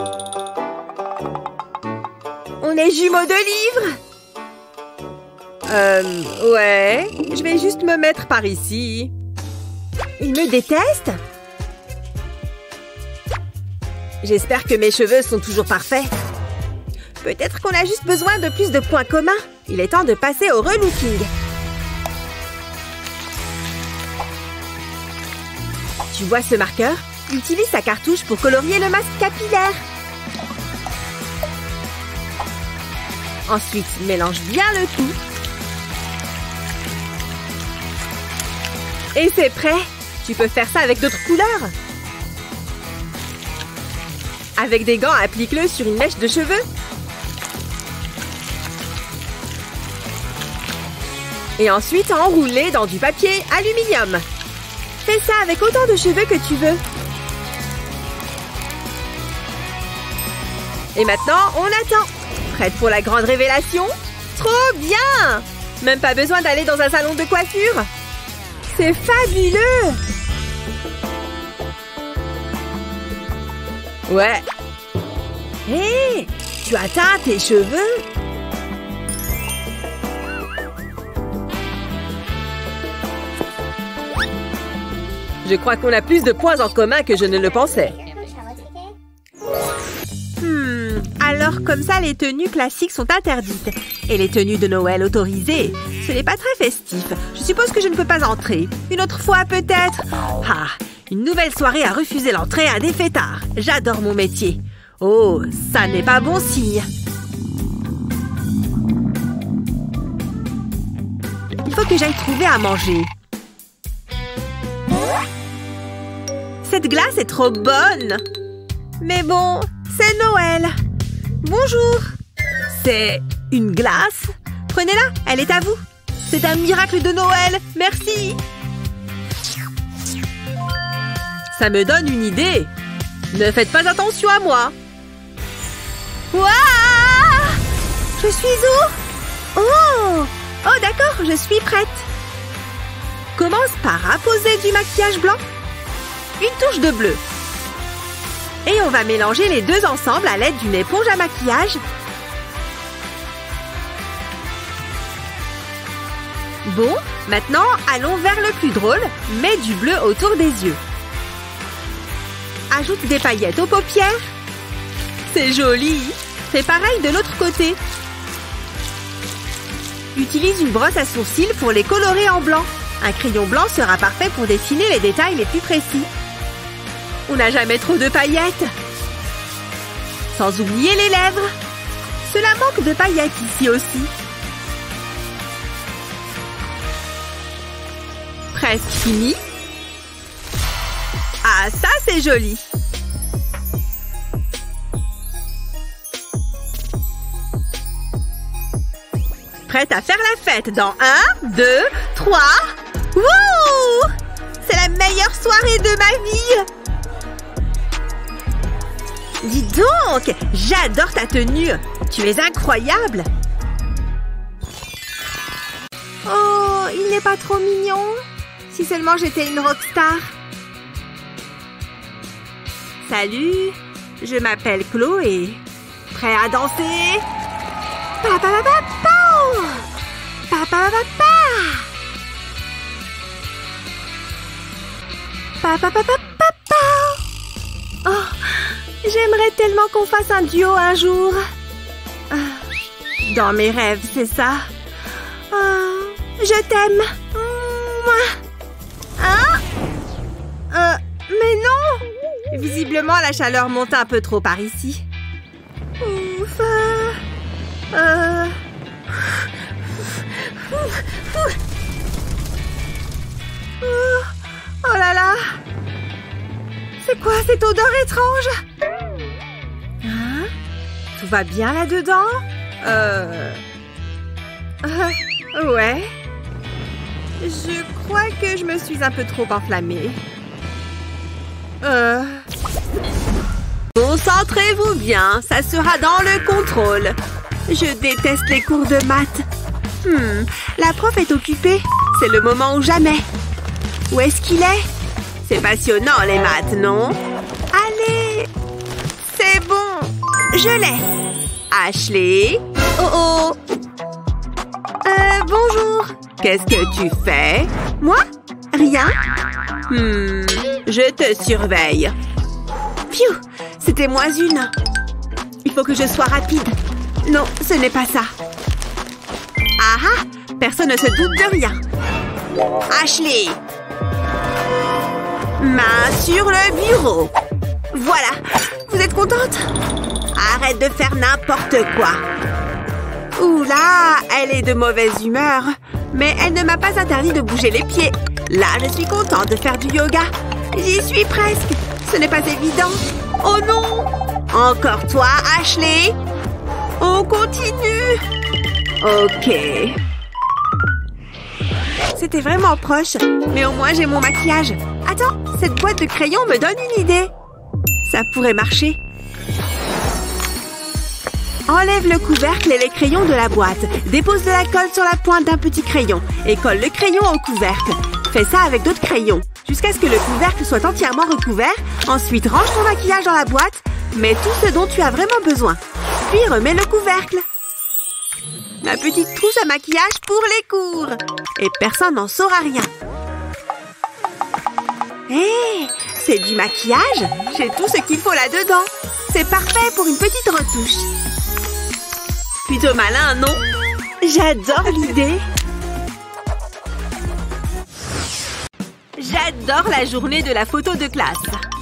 On est jumeaux de livres. Euh, ouais. Je vais juste me mettre par ici. Il me déteste? J'espère que mes cheveux sont toujours parfaits. Peut-être qu'on a juste besoin de plus de points communs. Il est temps de passer au relooking. Tu vois ce marqueur? Utilise sa cartouche pour colorier le masque capillaire. Ensuite, mélange bien le tout. Et c'est prêt! Tu peux faire ça avec d'autres couleurs. Avec des gants, applique-le sur une mèche de cheveux. Et ensuite, enroule-les dans du papier aluminium. Fais ça avec autant de cheveux que tu veux. Et maintenant, on attend. Prête pour la grande révélation? Trop bien! Même pas besoin d'aller dans un salon de coiffure. C'est fabuleux! Ouais. Hé! Hey, tu as teint tes cheveux? Je crois qu'on a plus de points en commun que je ne le pensais. Hmm, alors comme ça, les tenues classiques sont interdites. Et les tenues de Noël autorisées. Ce n'est pas très festif. Je suppose que je ne peux pas entrer. Une autre fois, peut-être. Ah, une nouvelle soirée a refusé l'entrée à des fêtards. J'adore mon métier. Oh, ça n'est pas bon signe. Il faut que j'aille trouver à manger. Cette glace est trop bonne. Mais bon, c'est Noël. Bonjour. C'est une glace? Prenez-la, elle est à vous. C'est un miracle de Noël. Merci. Ça me donne une idée. Ne faites pas attention à moi. Waouh! Je suis où? Oh! Oh d'accord, je suis prête. Commence par apposer du maquillage blanc. Une touche de bleu. Et on va mélanger les deux ensemble à l'aide d'une éponge à maquillage. Bon, maintenant, allons vers le plus drôle. Mets du bleu autour des yeux. Ajoute des paillettes aux paupières. C'est joli. Fais pareil de l'autre côté. Utilise une brosse à sourcils pour les colorer en blanc. Un crayon blanc sera parfait pour dessiner les détails les plus précis. On n'a jamais trop de paillettes. Sans oublier les lèvres. Cela manque de paillettes ici aussi. Presque fini. Ah, ça c'est joli. Prête à faire la fête dans un, deux, trois. Wouh! C'est la meilleure soirée de ma vie. Dis donc, j'adore ta tenue. Tu es incroyable. Oh, il n'est pas trop mignon. Si seulement j'étais une rockstar. Salut, je m'appelle Chloé. Prêt à danser? Papa, papa, papa. Papa, papa. Papa, papa, papa. Oh, j'aimerais tellement qu'on fasse un duo un jour. Dans mes rêves, c'est ça. Oh, je t'aime. Hein? Euh, mais non! Visiblement, la chaleur monte un peu trop par ici. Ouf. Euh... Oh là là! C'est quoi cette odeur étrange? Hein? Tout va bien là-dedans? Euh... euh... Ouais. Je crois que je me suis un peu trop enflammée. Euh... Concentrez-vous bien, ça sera dans le contrôle. Je déteste les cours de maths. Hmm, la prof est occupée. C'est le moment ou jamais. Où est-ce qu'il est? C'est passionnant les maths, non? Allez! C'est bon! Je l'ai! Ashley? Oh oh! Euh, bonjour! Qu'est-ce que tu fais? Moi? Rien? Hmm, je te surveille. Pfiou! C'était moins une. Il faut que je sois rapide. Non, ce n'est pas ça. Ah ah! Personne ne se doute de rien. Ashley! Main sur le bureau. Voilà. Vous êtes contente? Arrête de faire n'importe quoi. Oula, elle est de mauvaise humeur. Mais elle ne m'a pas interdit de bouger les pieds. Là, je suis contente de faire du yoga. J'y suis presque. Ce n'est pas évident. Oh non! Encore toi, Ashley? On continue. Ok. C'était vraiment proche. Mais au moins, j'ai mon maquillage. Attends, cette boîte de crayons me donne une idée. Ça pourrait marcher. Enlève le couvercle et les crayons de la boîte. Dépose de la colle sur la pointe d'un petit crayon et colle le crayon au couvercle. Fais ça avec d'autres crayons, jusqu'à ce que le couvercle soit entièrement recouvert. Ensuite, range ton maquillage dans la boîte. Mets tout ce dont tu as vraiment besoin. Puis remets le couvercle. Ma petite trousse à maquillage pour les cours. Et personne n'en saura rien. Hé, hey, c'est du maquillage. J'ai tout ce qu'il faut là-dedans. C'est parfait pour une petite retouche. Plutôt malin, non? J'adore l'idée. J'adore la journée de la photo de classe.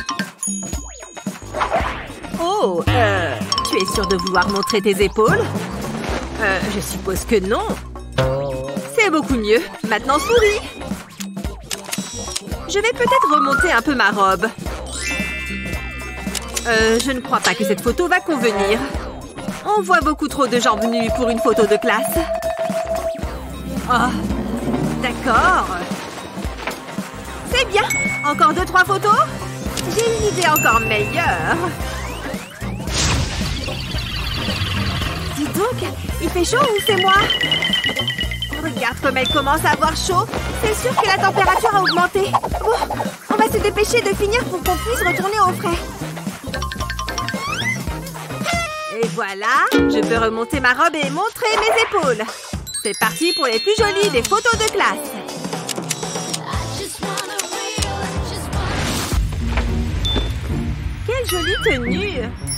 Oh, euh, tu es sûre de vouloir montrer tes épaules? Euh, je suppose que non. C'est beaucoup mieux. Maintenant, souris. Je vais peut-être remonter un peu ma robe. Euh, je ne crois pas que cette photo va convenir. On voit beaucoup trop de jambes nues pour une photo de classe. Oh, d'accord. C'est bien. Encore deux, trois photos? J'ai une idée encore meilleure. Dis donc, il fait chaud ou c'est moi? Regarde comme elle commence à avoir chaud. C'est sûr que la température a augmenté. Bon, on va se dépêcher de finir pour qu'on puisse retourner au frais. Et voilà, je peux remonter ma robe et montrer mes épaules. C'est parti pour les plus jolies des photos de classe. Quelle jolie tenue!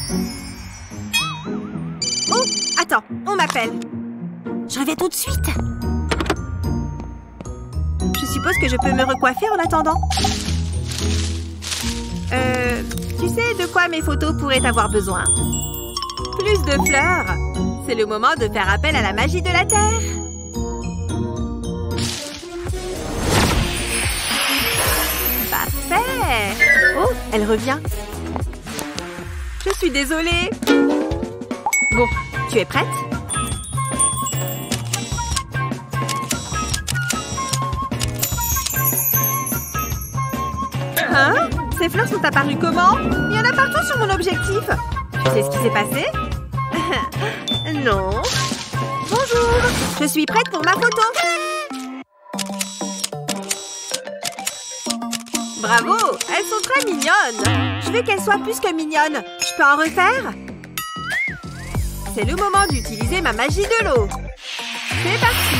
Oh, attends, on m'appelle. Je reviens tout de suite. Je suppose que je peux me recoiffer en attendant. Euh, tu sais de quoi mes photos pourraient avoir besoin? Plus de fleurs. C'est le moment de faire appel à la magie de la Terre. Parfait. Oh, elle revient. Je suis désolée. Bon, tu es prête? Hein? Ces fleurs sont apparues comment? Il y en a partout sur mon objectif. Tu sais ce qui s'est passé? Non. Bonjour. Je suis prête pour ma photo. Bravo, elles sont très mignonnes. Je veux qu'elles soient plus que mignonnes. Je peux en refaire? C'est le moment d'utiliser ma magie de l'eau. C'est parti.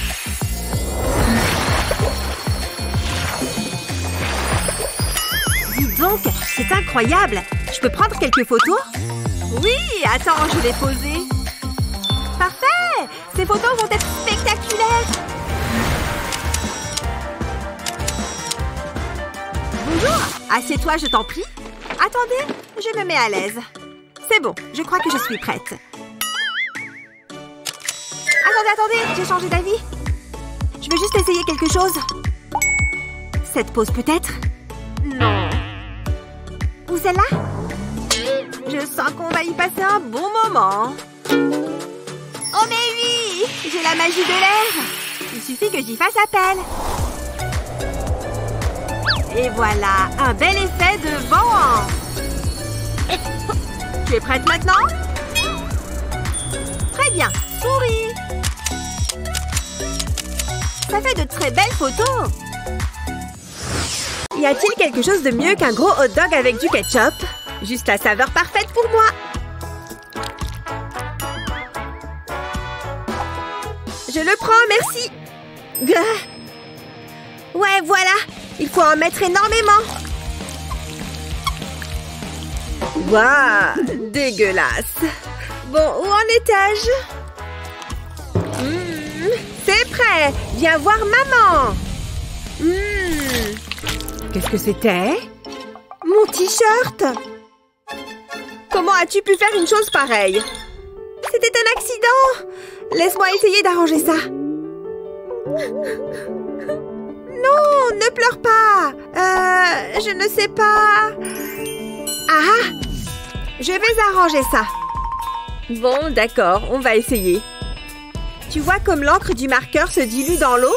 Dis donc, c'est incroyable. Je peux prendre quelques photos? Oui, attends, je l'ai posée. Parfait! Ces photos vont être spectaculaires. Bonjour, assieds-toi, je t'en prie. Attendez, je me mets à l'aise. C'est bon, je crois que je suis prête. Attendez, attendez, j'ai changé d'avis. Je veux juste essayer quelque chose. Cette pose peut-être? Non. Ou celle-là? Je sens qu'on va y passer un bon moment. Oh mais oui! J'ai la magie de l'air. Il suffit que j'y fasse appel. Et voilà, un bel effet de vent. Tu es prête maintenant? Très bien, souris. Ça fait de très belles photos. Y a-t-il quelque chose de mieux qu'un gros hot dog avec du ketchup? Juste la saveur parfaite pour moi. Je le prends, merci. Ouais, voilà. Il faut en mettre énormément. Waouh, dégueulasse. Bon, où en étais-je? Mmh, c'est prêt. Viens voir maman. Mmh. Qu'est-ce que c'était? Mon t-shirt. Comment as-tu pu faire une chose pareille? C'était un accident. Laisse-moi essayer d'arranger ça. Non, ne pleure pas. Euh, je ne sais pas. Ah, je vais arranger ça. Bon, d'accord, on va essayer. Tu vois comme l'encre du marqueur se dilue dans l'eau?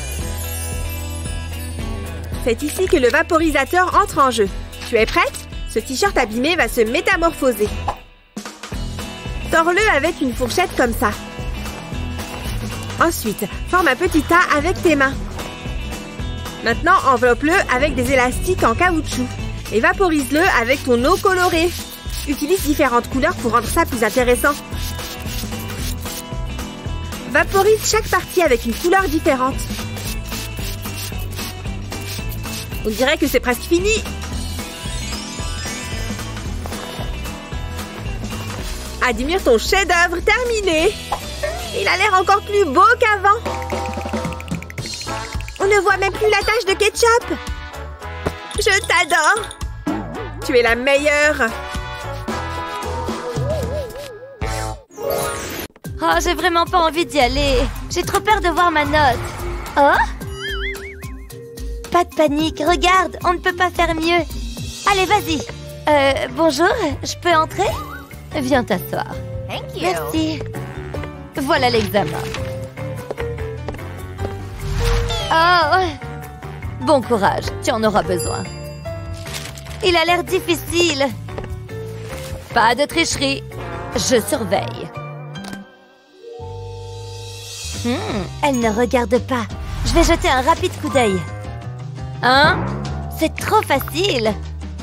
C'est ici que le vaporisateur entre en jeu. Tu es prête? Ce t-shirt abîmé va se métamorphoser. Tords-le avec une fourchette comme ça. Ensuite, forme un petit tas avec tes mains. Maintenant, enveloppe-le avec des élastiques en caoutchouc et vaporise-le avec ton eau colorée. Utilise différentes couleurs pour rendre ça plus intéressant. Vaporise chaque partie avec une couleur différente. On dirait que c'est presque fini. Admire ton chef-d'œuvre terminé. Il a l'air encore plus beau qu'avant. On ne voit même plus la tache de ketchup. Je t'adore. Tu es la meilleure. Oh, j'ai vraiment pas envie d'y aller. J'ai trop peur de voir ma note. Oh? Pas de panique, regarde, on ne peut pas faire mieux. Allez, vas-y. Euh, bonjour, je peux entrer? Viens t'asseoir. Thank you. Merci. Voilà l'examen. Oh! Bon courage, tu en auras besoin. Il a l'air difficile. Pas de tricherie. Je surveille. Hmm, elle ne regarde pas. Je vais jeter un rapide coup d'œil. Hein? C'est trop facile.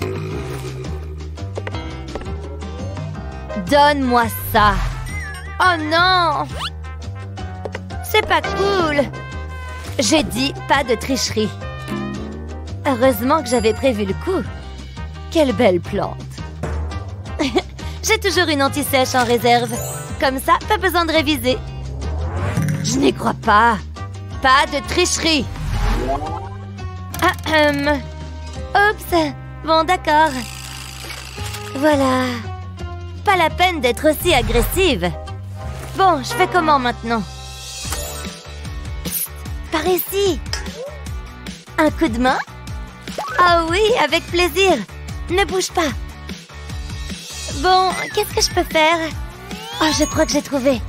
Donne-moi ça. Oh non! C'est pas cool. J'ai dit pas de tricherie. Heureusement que j'avais prévu le coup. Quelle belle plante. J'ai toujours une anti-sèche en réserve. Comme ça, pas besoin de réviser. Je n'y crois pas. Pas de tricherie. Ahem. Oups. Bon, d'accord. Voilà. Pas la peine d'être aussi agressive. Bon, je fais comment maintenant? Psst, par ici. Un coup de main? Ah oui, avec plaisir. Ne bouge pas. Bon, qu'est-ce que je peux faire? Oh, je crois que j'ai trouvé.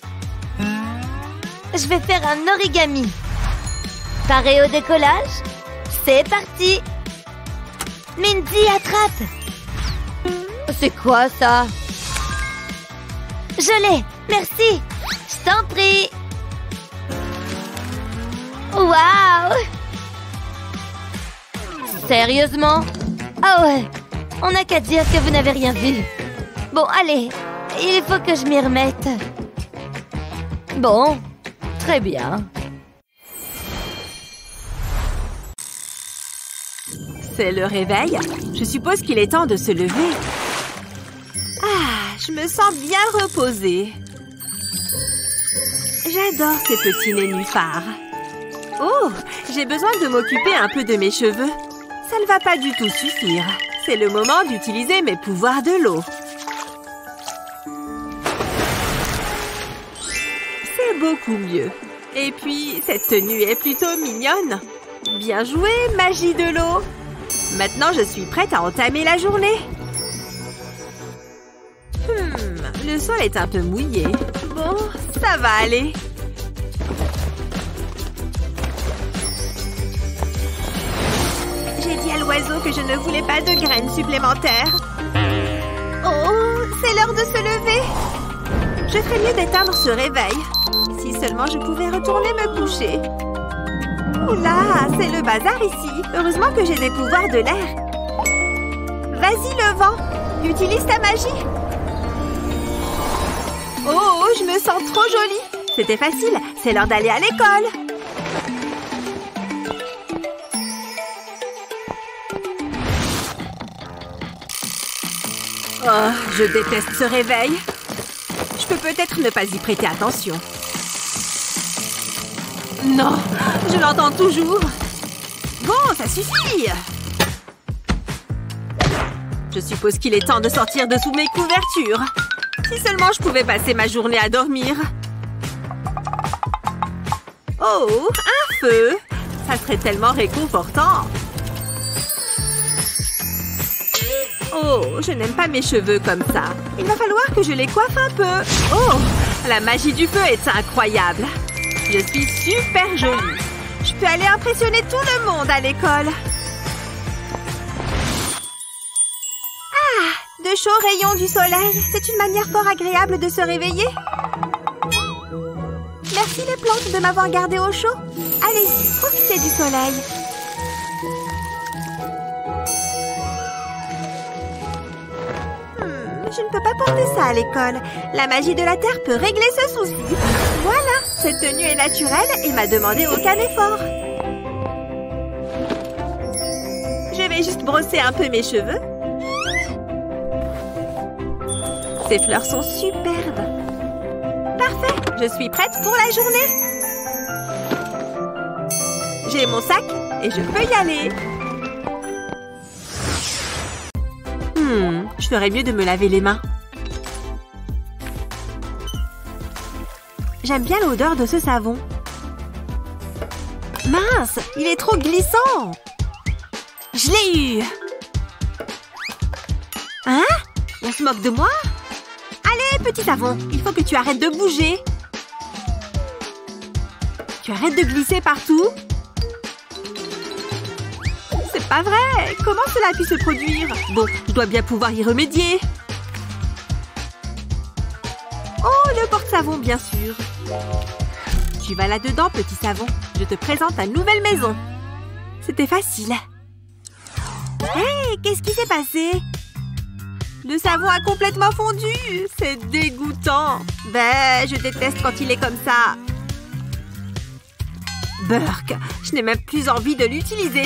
Je vais faire un origami. Paré au décollage? C'est parti. Mindy, attrape. C'est quoi ça? Je l'ai. Merci. Je t'en prie. Waouh! Sérieusement? Ah ouais. On n'a qu'à dire que vous n'avez rien vu. Bon, allez. Il faut que je m'y remette. Bon. Très bien. C'est le réveil. Je suppose qu'il est temps de se lever. Ah, je me sens bien reposée. J'adore ces petits nénuphars. Oh, j'ai besoin de m'occuper un peu de mes cheveux. Ça ne va pas du tout suffire. C'est le moment d'utiliser mes pouvoirs de l'eau. C'est beaucoup mieux. Et puis, cette tenue est plutôt mignonne. Bien joué, magie de l'eau. Maintenant, je suis prête à entamer la journée. Hmm, le sol est un peu mouillé. Bon, ça va aller. J'ai dit à l'oiseau que je ne voulais pas de graines supplémentaires. Oh, c'est l'heure de se lever. Je ferais mieux d'éteindre ce réveil. Si seulement je pouvais retourner me coucher. Oula, c'est le bazar ici. Heureusement que j'ai des pouvoirs de l'air. Vas-y, le vent. Utilise ta magie. Oh, je me sens trop jolie. C'était facile. C'est l'heure d'aller à l'école. Oh, je déteste ce réveil. Je peux peut-être ne pas y prêter attention. Non, je l'entends toujours. Bon, ça suffit. Je suppose qu'il est temps de sortir de sous mes couvertures. Si seulement je pouvais passer ma journée à dormir. Oh, un feu. Ça serait tellement réconfortant. Oh, je n'aime pas mes cheveux comme ça. Il va falloir que je les coiffe un peu. Oh, la magie du feu est incroyable. Je suis super jolie. Je peux aller impressionner tout le monde à l'école. Ah, de chauds rayons du soleil. C'est une manière fort agréable de se réveiller. Merci les plantes de m'avoir gardé au chaud. Allez-y, profitez du soleil. Je ne peux pas porter ça à l'école. La magie de la Terre peut régler ce souci. Voilà, cette tenue est naturelle et m'a demandé aucun effort. vais juste brosser un peu mes cheveux. Ces fleurs sont superbes. Parfait, je suis prête pour la journée. J'ai mon sac et je peux y aller. Hmm, je ferais mieux de me laver les mains. J'aime bien l'odeur de ce savon. Mince, il est trop glissant. Je l'ai eu. Hein? On se moque de moi? Allez, petit savon, il faut que tu arrêtes de bouger. Tu arrêtes de glisser partout? C'est pas vrai. Comment cela a pu se produire? Bon, je dois bien pouvoir y remédier. Oh, le porte-savon, bien sûr. Tu vas là-dedans, petit savon. Je te présente ta nouvelle maison. C'était facile. Hé, hey, qu'est-ce qui s'est passé? Le savon a complètement fondu. C'est dégoûtant. Ben, je déteste quand il est comme ça. Burk, je n'ai même plus envie de l'utiliser.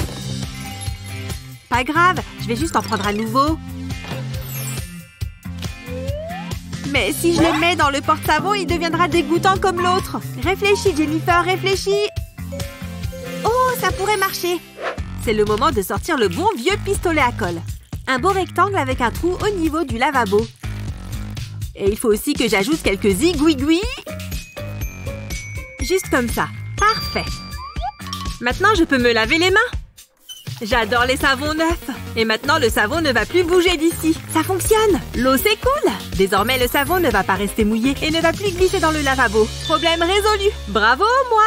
Pas grave, je vais juste en prendre un nouveau. Mais si je le mets dans le porte-savon, il deviendra dégoûtant comme l'autre. Réfléchis, Jennifer, réfléchis. Oh, ça pourrait marcher. C'est le moment de sortir le bon vieux pistolet à colle. Un beau rectangle avec un trou au niveau du lavabo. Et il faut aussi que j'ajoute quelques zigouigouis. Juste comme ça. Parfait. Maintenant, je peux me laver les mains. J'adore les savons neufs. Et maintenant, le savon ne va plus bouger d'ici. Ça fonctionne. L'eau s'écoule. Désormais, le savon ne va pas rester mouillé et ne va plus glisser dans le lavabo. Problème résolu. Bravo, moi.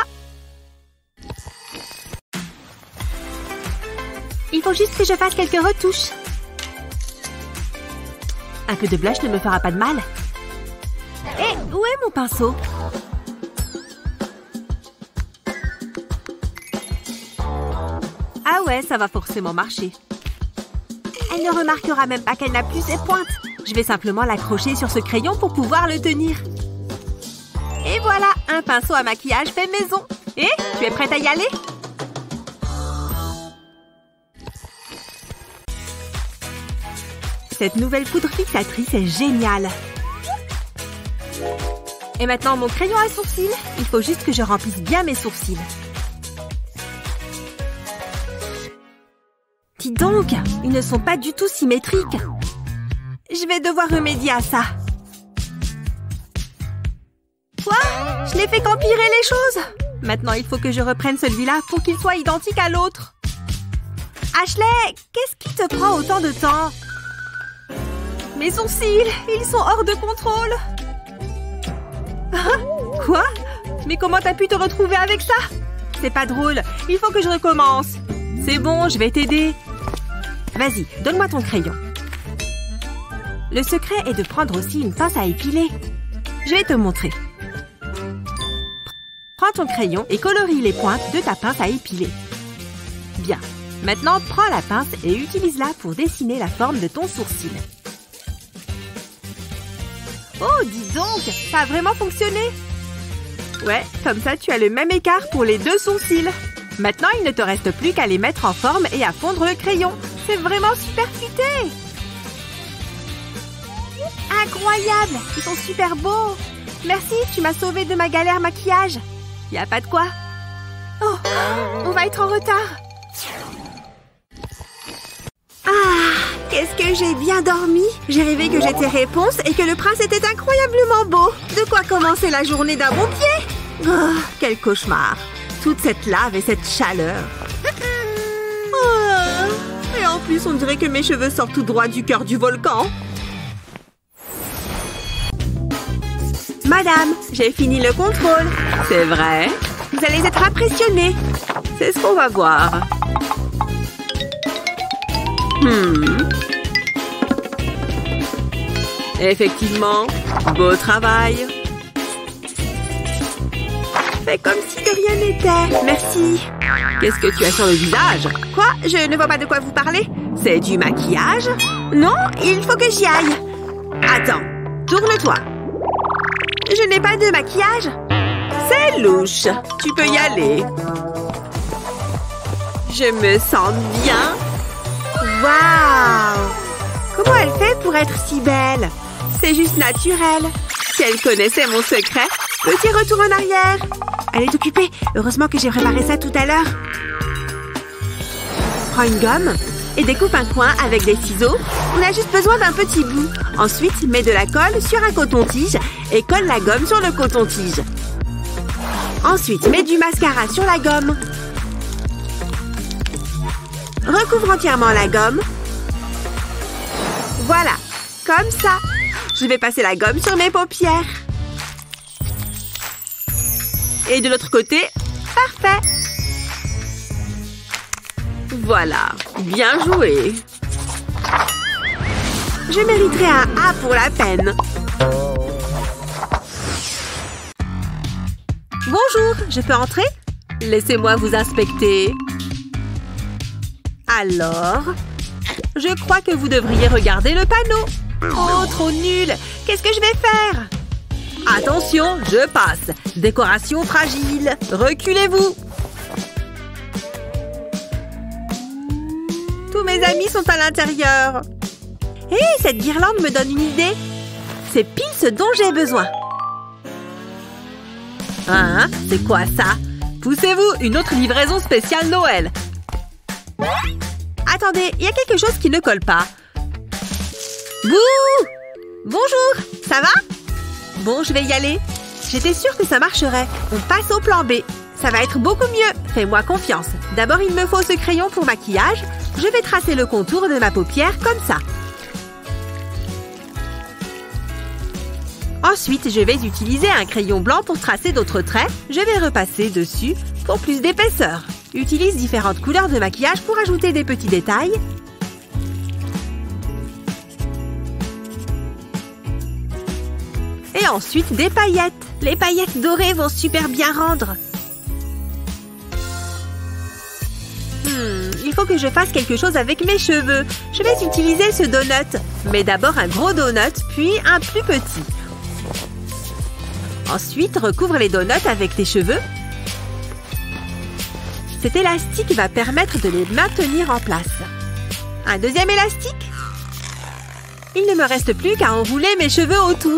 Il faut juste que je fasse quelques retouches. Un peu de blush ne me fera pas de mal. Hé, où est mon pinceau? Ah ouais, ça va forcément marcher. Elle ne remarquera même pas qu'elle n'a plus ses pointes. Je vais simplement l'accrocher sur ce crayon pour pouvoir le tenir. Et voilà, un pinceau à maquillage fait maison. Et tu es prête à y aller? Cette nouvelle poudre fixatrice est géniale. Et maintenant, mon crayon à sourcils. Il faut juste que je remplisse bien mes sourcils. Dis donc, ils ne sont pas du tout symétriques. Je vais devoir remédier à ça. Quoi? Je n'ai fait qu'empirer les choses. Maintenant, il faut que je reprenne celui-là pour qu'il soit identique à l'autre. Ashley, qu'est-ce qui te prend autant de temps? Mes sourcils, ils sont hors de contrôle. Quoi? Mais comment t'as pu te retrouver avec ça? C'est pas drôle, il faut que je recommence. C'est bon, je vais t'aider. Vas-y, donne-moi ton crayon. Le secret est de prendre aussi une pince à épiler. Je vais te montrer. Prends ton crayon et colorie les pointes de ta pince à épiler. Bien. Maintenant, prends la pince et utilise-la pour dessiner la forme de ton sourcil. Oh, dis donc, ça a vraiment fonctionné. Ouais, comme ça, tu as le même écart pour les deux sourcils. Maintenant, il ne te reste plus qu'à les mettre en forme et à fondre le crayon. C'est vraiment super futé. Incroyable, ils sont super beaux. Merci, tu m'as sauvé de ma galère maquillage. Y a pas de quoi. Oh, on va être en retard. Ah, qu'est-ce que j'ai bien dormi. J'ai rêvé que j'étais Réponse et que le prince était incroyablement beau. De quoi commencer la journée d'un bon pied. Oh, quel cauchemar. Toute cette lave et cette chaleur. Oh, et en plus, on dirait que mes cheveux sortent tout droit du cœur du volcan. Madame, j'ai fini le contrôle. C'est vrai? Vous allez être impressionnée. C'est ce qu'on va voir. Hmm. Effectivement, beau travail. Fais comme si de rien n'était. Merci. Qu'est-ce que tu as sur le visage? Quoi? Je ne vois pas de quoi vous parlez. C'est du maquillage? Non, il faut que j'y aille. Attends, tourne-toi. Je n'ai pas de maquillage. C'est louche. Tu peux y aller. Je me sens bien. Waouh! Comment elle fait pour être si belle? C'est juste naturel. Si elle connaissait mon secret. Petit retour en arrière. Elle est occupée. Heureusement que j'ai préparé ça tout à l'heure. Prends une gomme et découpe un coin avec des ciseaux. On a juste besoin d'un petit bout. Ensuite, mets de la colle sur un coton-tige et colle la gomme sur le coton-tige. Ensuite, mets du mascara sur la gomme. Recouvre entièrement la gomme. Voilà, comme ça. Je vais passer la gomme sur mes paupières. Et de l'autre côté, parfait. Voilà, bien joué. Je mériterai un A pour la peine. Bonjour, je peux entrer? Laissez-moi vous inspecter. Alors, je crois que vous devriez regarder le panneau. Oh, trop nul! Qu'est-ce que je vais faire? Attention, je passe. Décoration fragile. Reculez-vous. Tous mes amis sont à l'intérieur. Hé, hey, cette guirlande me donne une idée. C'est pile ce dont j'ai besoin. Hein? C'est quoi ça? Poussez-vous, une autre livraison spéciale Noël. Attendez, il y a quelque chose qui ne colle pas. Bouh! Bonjour, ça va? Bon, je vais y aller. J'étais sûre que ça marcherait. On passe au plan B. Ça va être beaucoup mieux. Fais-moi confiance. D'abord, il me faut ce crayon pour maquillage. Je vais tracer le contour de ma paupière comme ça. Ensuite, je vais utiliser un crayon blanc pour tracer d'autres traits. Je vais repasser dessus pour plus d'épaisseur. Utilise différentes couleurs de maquillage pour ajouter des petits détails. Et ensuite, des paillettes. Les paillettes dorées vont super bien rendre. Hmm, il faut que je fasse quelque chose avec mes cheveux. Je vais utiliser ce donut. Mais d'abord un gros donut, puis un plus petit. Ensuite, recouvre les donuts avec tes cheveux. Cet élastique va permettre de les maintenir en place. Un deuxième élastique. Il ne me reste plus qu'à enrouler mes cheveux autour.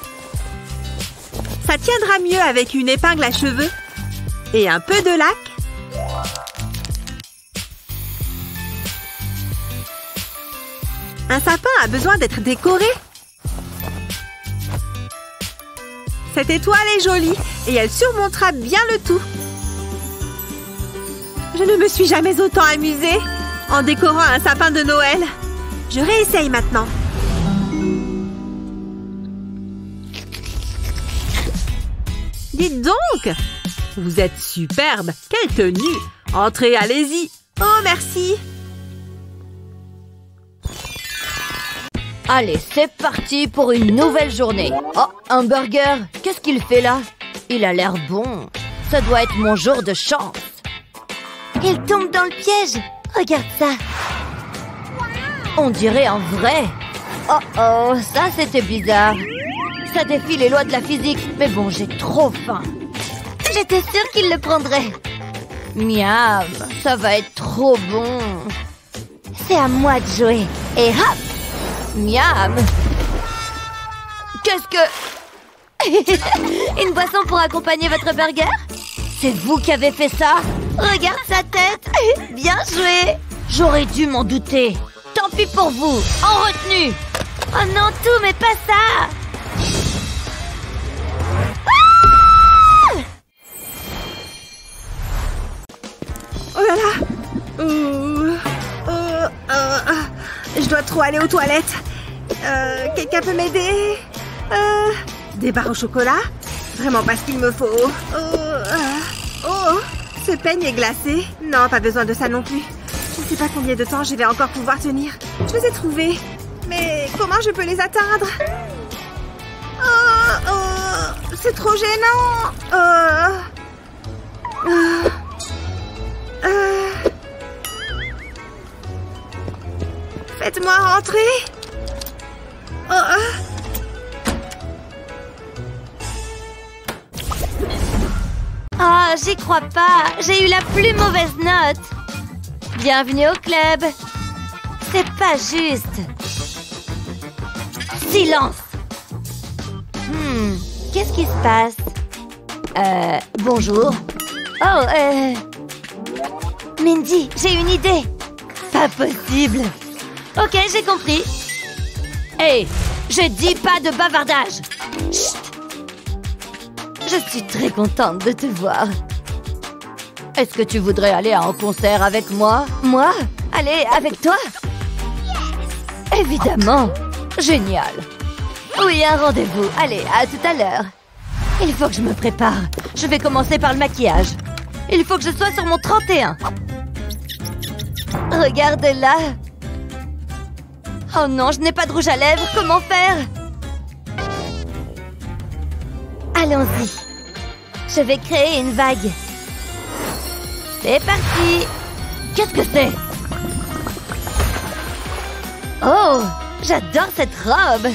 Ça tiendra mieux avec une épingle à cheveux. Et un peu de lac. Un sapin a besoin d'être décoré. Cette étoile est jolie et elle surmontera bien le tout. Je ne me suis jamais autant amusée en décorant un sapin de Noël. Je réessaye maintenant. Dites donc! Vous êtes superbe! Quelle tenue! Entrez, allez-y! Oh, merci! Allez, c'est parti pour une nouvelle journée. Oh, un burger. Qu'est-ce qu'il fait là? Il a l'air bon. Ça doit être mon jour de chance. Il tombe dans le piège. Regarde ça. On dirait un vrai. Oh oh, ça c'était bizarre. Ça défie les lois de la physique. Mais bon, j'ai trop faim. J'étais sûre qu'il le prendrait. Miam, ça va être trop bon. C'est à moi de jouer. Et hop! Miam! Qu'est-ce que... Une boisson pour accompagner votre burger? C'est vous qui avez fait ça? Regarde sa tête! Bien joué! J'aurais dû m'en douter. Tant pis pour vous. En retenue. Oh non, tout, mais pas ça! Ah! Oh là là! Ouh. Oh, oh. Je dois trop aller aux toilettes. Euh, quelqu'un peut m'aider? euh, Des barres au chocolat? Vraiment pas ce qu'il me faut. Oh, euh, oh, ce peigne est glacé. Non, pas besoin de ça non plus. Je ne sais pas combien de temps je vais encore pouvoir tenir. Je les ai trouvés. Mais comment je peux les atteindre? Oh, oh, c'est trop gênant. Oh. Euh, euh, Faites-moi rentrer. Oh, oh. Ah, j'y crois pas. J'ai eu la plus mauvaise note. Bienvenue au club. C'est pas juste. Silence. Hmm, qu'est-ce qui se passe? Euh, bonjour. Oh, euh... Mindy, j'ai une idée. Pas possible. Ok, j'ai compris. Hey, je dis pas de bavardage. Chut. Je suis très contente de te voir. Est-ce que tu voudrais aller à un concert avec moi? Moi? Aller avec toi? Yes. Évidemment. Génial. Oui, un rendez-vous. Allez, à tout à l'heure. Il faut que je me prépare. Je vais commencer par le maquillage. Il faut que je sois sur mon trente et un. Regarde là. Oh non, je n'ai pas de rouge à lèvres. Comment faire? Allons-y. Je vais créer une vague. C'est parti. Qu'est-ce que c'est? Oh, j'adore cette robe.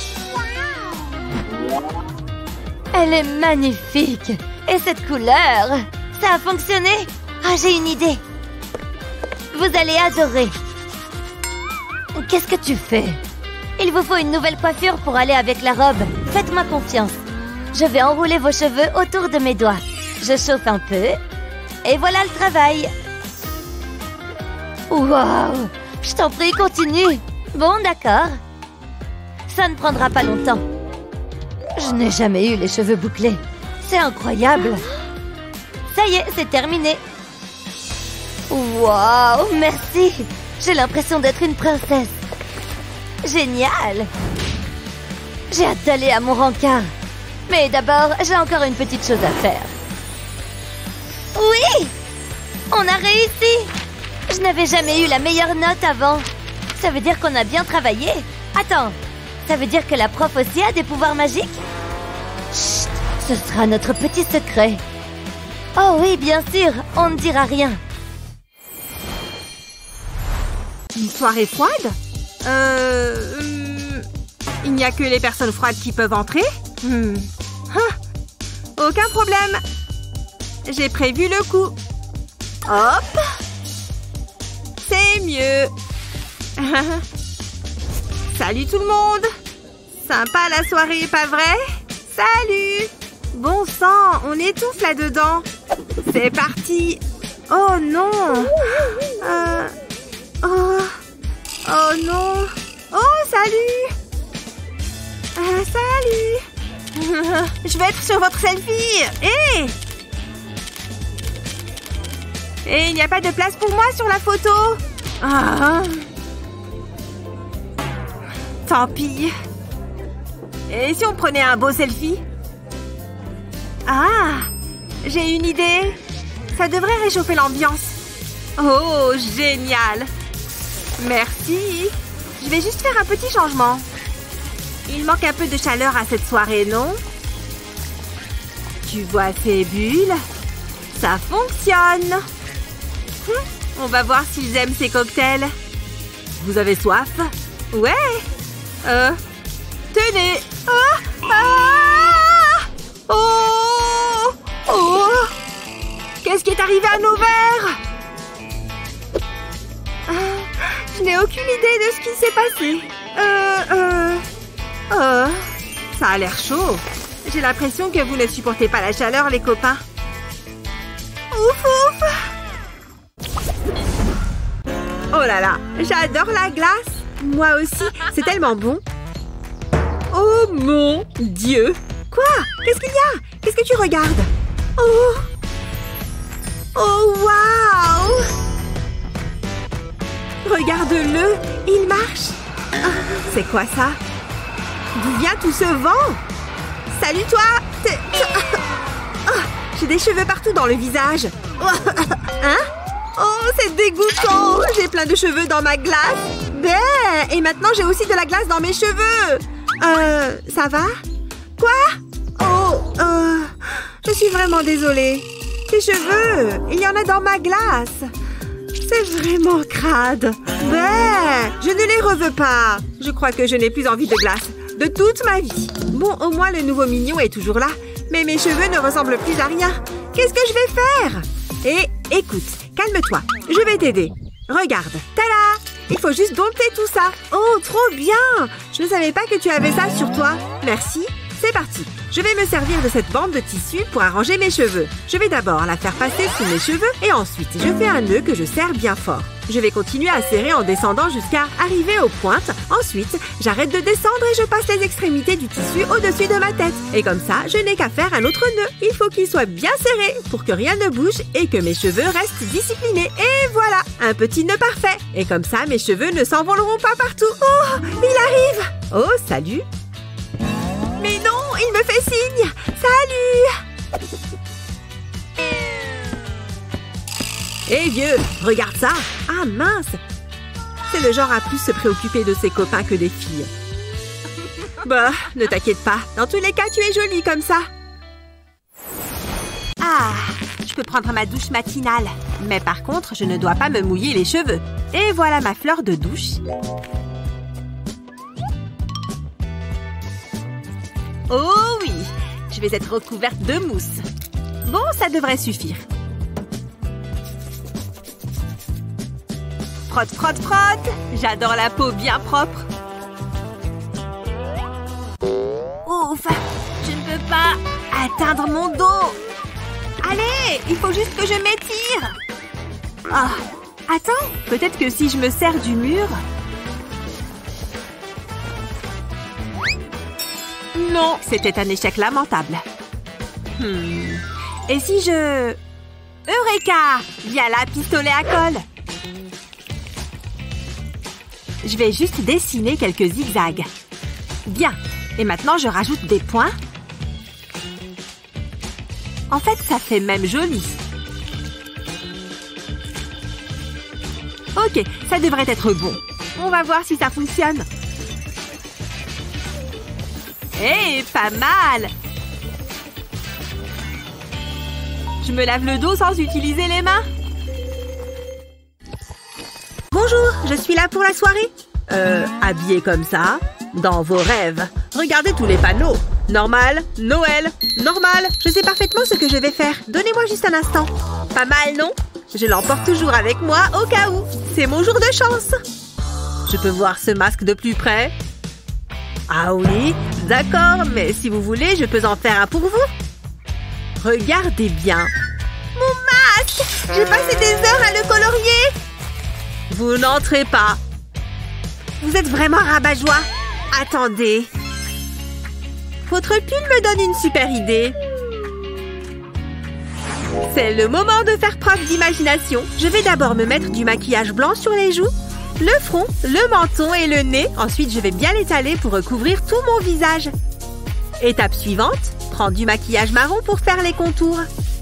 Elle est magnifique. Et cette couleur, ça a fonctionné? Ah, j'ai une idée. Vous allez adorer. Qu'est-ce que tu fais? Il vous faut une nouvelle coiffure pour aller avec la robe. Faites-moi confiance. Je vais enrouler vos cheveux autour de mes doigts. Je chauffe un peu. Et voilà le travail. Waouh! Je t'en prie, continue. Bon, d'accord. Ça ne prendra pas longtemps. Je n'ai jamais eu les cheveux bouclés. C'est incroyable. Ça y est, c'est terminé. Waouh, merci. J'ai l'impression d'être une princesse. Génial. J'ai hâte d'aller à mon rencard. Mais d'abord, j'ai encore une petite chose à faire. Oui! On a réussi! Je n'avais jamais eu la meilleure note avant. Ça veut dire qu'on a bien travaillé. Attends, ça veut dire que la prof aussi a des pouvoirs magiques? Chut, ce sera notre petit secret. Oh oui, bien sûr, on ne dira rien. Une soirée froide? Euh... hum, il n'y a que les personnes froides qui peuvent entrer? Hmm. Ah, aucun problème. J'ai prévu le coup. Hop. C'est mieux. Salut tout le monde. Sympa la soirée, pas vrai? Salut. Bon sang, on étouffe là-dedans. C'est parti. Oh non. Euh... Oh. Oh non. Oh, salut. Euh, salut. Je vais être sur votre selfie. Hé. Et il n'y a pas de place pour moi sur la photo. Ah. Tant pis. Et si on prenait un beau selfie? Ah, j'ai une idée. Ça devrait réchauffer l'ambiance. Oh, génial. Merci. Je vais juste faire un petit changement. Il manque un peu de chaleur à cette soirée, non? Tu vois ces bulles? Ça fonctionne. Hum, on va voir s'ils aiment ces cocktails. Vous avez soif? Ouais. Euh... Tenez. Ah, ah, oh, oh. Qu'est-ce qui est arrivé à nos verres? Ah, je n'ai aucune idée de ce qui s'est passé. Euh... euh... Oh, ça a l'air chaud. J'ai l'impression que vous ne supportez pas la chaleur, les copains. Ouf, ouf. Oh là là, j'adore la glace. Moi aussi, c'est tellement bon. Oh mon Dieu. Quoi? Qu'est-ce qu'il y a? Qu'est-ce que tu regardes? Oh. Oh, waouh. Regarde-le, il marche. Ah, c'est quoi ça? D'où vient tout ce vent? Salut toi! Oh, j'ai des cheveux partout dans le visage. Hein? Oh, c'est dégoûtant! J'ai plein de cheveux dans ma glace. Ben, et maintenant j'ai aussi de la glace dans mes cheveux. Euh, ça va? Quoi? Oh, euh, je suis vraiment désolée. Tes cheveux, il y en a dans ma glace. C'est vraiment crade. Ben, je ne les reveux pas. Je crois que je n'ai plus envie de glace. De toute ma vie. Bon, au moins le nouveau mignon est toujours là. Mais mes cheveux ne ressemblent plus à rien. Qu'est-ce que je vais faire? Et écoute, calme-toi. Je vais t'aider. Regarde. Tada! Il faut juste dompter tout ça. Oh, trop bien! Je ne savais pas que tu avais ça sur toi. Merci. C'est parti. Je vais me servir de cette bande de tissu pour arranger mes cheveux. Je vais d'abord la faire passer sous mes cheveux et ensuite je fais un nœud que je serre bien fort. Je vais continuer à serrer en descendant jusqu'à arriver aux pointes. Ensuite, j'arrête de descendre et je passe les extrémités du tissu au-dessus de ma tête. Et comme ça, je n'ai qu'à faire un autre nœud. Il faut qu'il soit bien serré pour que rien ne bouge et que mes cheveux restent disciplinés. Et voilà, un petit nœud parfait. Et comme ça, mes cheveux ne s'envoleront pas partout. Oh, il arrive! Oh, salut! Mais non, il me fait signe! Salut! Hé, vieux, regarde ça! Ah, mince! C'est le genre à plus se préoccuper de ses copains que des filles. Bah, ne t'inquiète pas. Dans tous les cas, tu es jolie comme ça. Ah, je peux prendre ma douche matinale. Mais par contre, je ne dois pas me mouiller les cheveux. Et voilà ma fleur de douche. Oh oui! Je vais être recouverte de mousse. Bon, ça devrait suffire. Frotte, frotte, frotte! J'adore la peau bien propre. Ouf! Je ne peux pas atteindre mon dos. Allez! Il faut juste que je m'étire. Oh! Attends! Peut-être que si je me sers du mur... Non, c'était un échec lamentable. Hmm. Et si je... Eureka! Viens là, pistolet à colle! Je vais juste dessiner quelques zigzags. Bien. Et maintenant, je rajoute des points. En fait, ça fait même joli. Ok, ça devrait être bon. On va voir si ça fonctionne. Hé, hey, pas mal! Je me lave le dos sans utiliser les mains. Bonjour, je suis là pour la soirée. Euh, habillée comme ça, dans vos rêves. Regardez tous les panneaux. Normal, Noël, normal. Je sais parfaitement ce que je vais faire. Donnez-moi juste un instant. Pas mal, non? Je l'emporte toujours avec moi au cas où. C'est mon jour de chance. Je peux voir ce masque de plus près? Ah oui, d'accord, mais si vous voulez, je peux en faire un pour vous. Regardez bien. Mon masque! J'ai passé des heures à le colorier. Vous n'entrez pas. Vous êtes vraiment rabat-joie. Attendez. Votre pull me donne une super idée. C'est le moment de faire preuve d'imagination. Je vais d'abord me mettre du maquillage blanc sur les joues, le front, le menton et le nez. Ensuite, je vais bien l'étaler pour recouvrir tout mon visage. Étape suivante, prendre du maquillage marron pour faire les contours.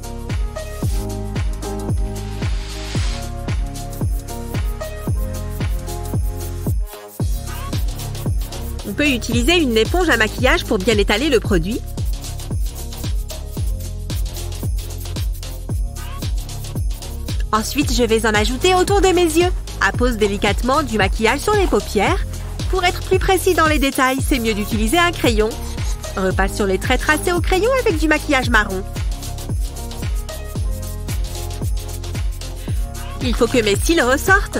On peut utiliser une éponge à maquillage pour bien étaler le produit. Ensuite, je vais en ajouter autour de mes yeux. Appose délicatement du maquillage sur les paupières. Pour être plus précis dans les détails, c'est mieux d'utiliser un crayon. Repasse sur les traits tracés au crayon avec du maquillage marron. Il faut que mes cils ressortent.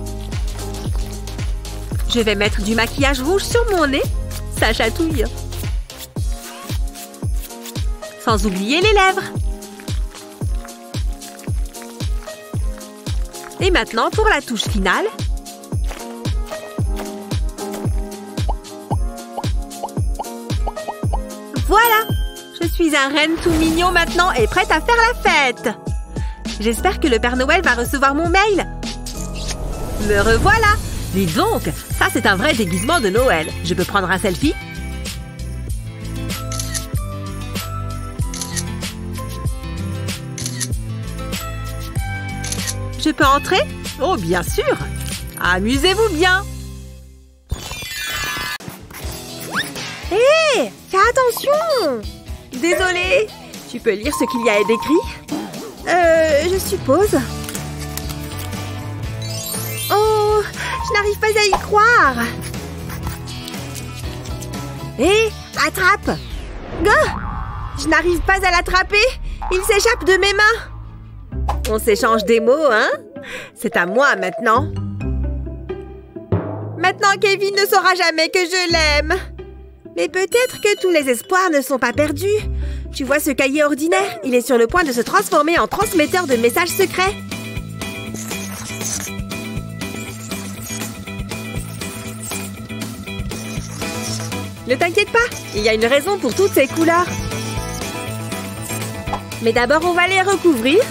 Je vais mettre du maquillage rouge sur mon nez. Ça chatouille. Sans oublier les lèvres. Et maintenant, pour la touche finale. Voilà! Je suis un renne tout mignon maintenant et prête à faire la fête! J'espère que le Père Noël va recevoir mon mail. Me revoilà! Dis donc, ça c'est un vrai déguisement de Noël. Je peux prendre un selfie? Je peux entrer? Oh, bien sûr! Amusez-vous bien! Hé! Hey, fais attention! Désolée! Tu peux lire ce qu'il y a d'écrit? Euh, je suppose. Oh! Je n'arrive pas à y croire! Hé! Hey, attrape! Gah! Je n'arrive pas à l'attraper! Il s'échappe de mes mains! On s'échange des mots, hein? C'est à moi maintenant. Maintenant, Kevin ne saura jamais que je l'aime. Mais peut-être que tous les espoirs ne sont pas perdus. Tu vois ce cahier ordinaire? Il est sur le point de se transformer en transmetteur de messages secrets. Ne t'inquiète pas, il y a une raison pour toutes ces couleurs. Mais d'abord, on va les recouvrir.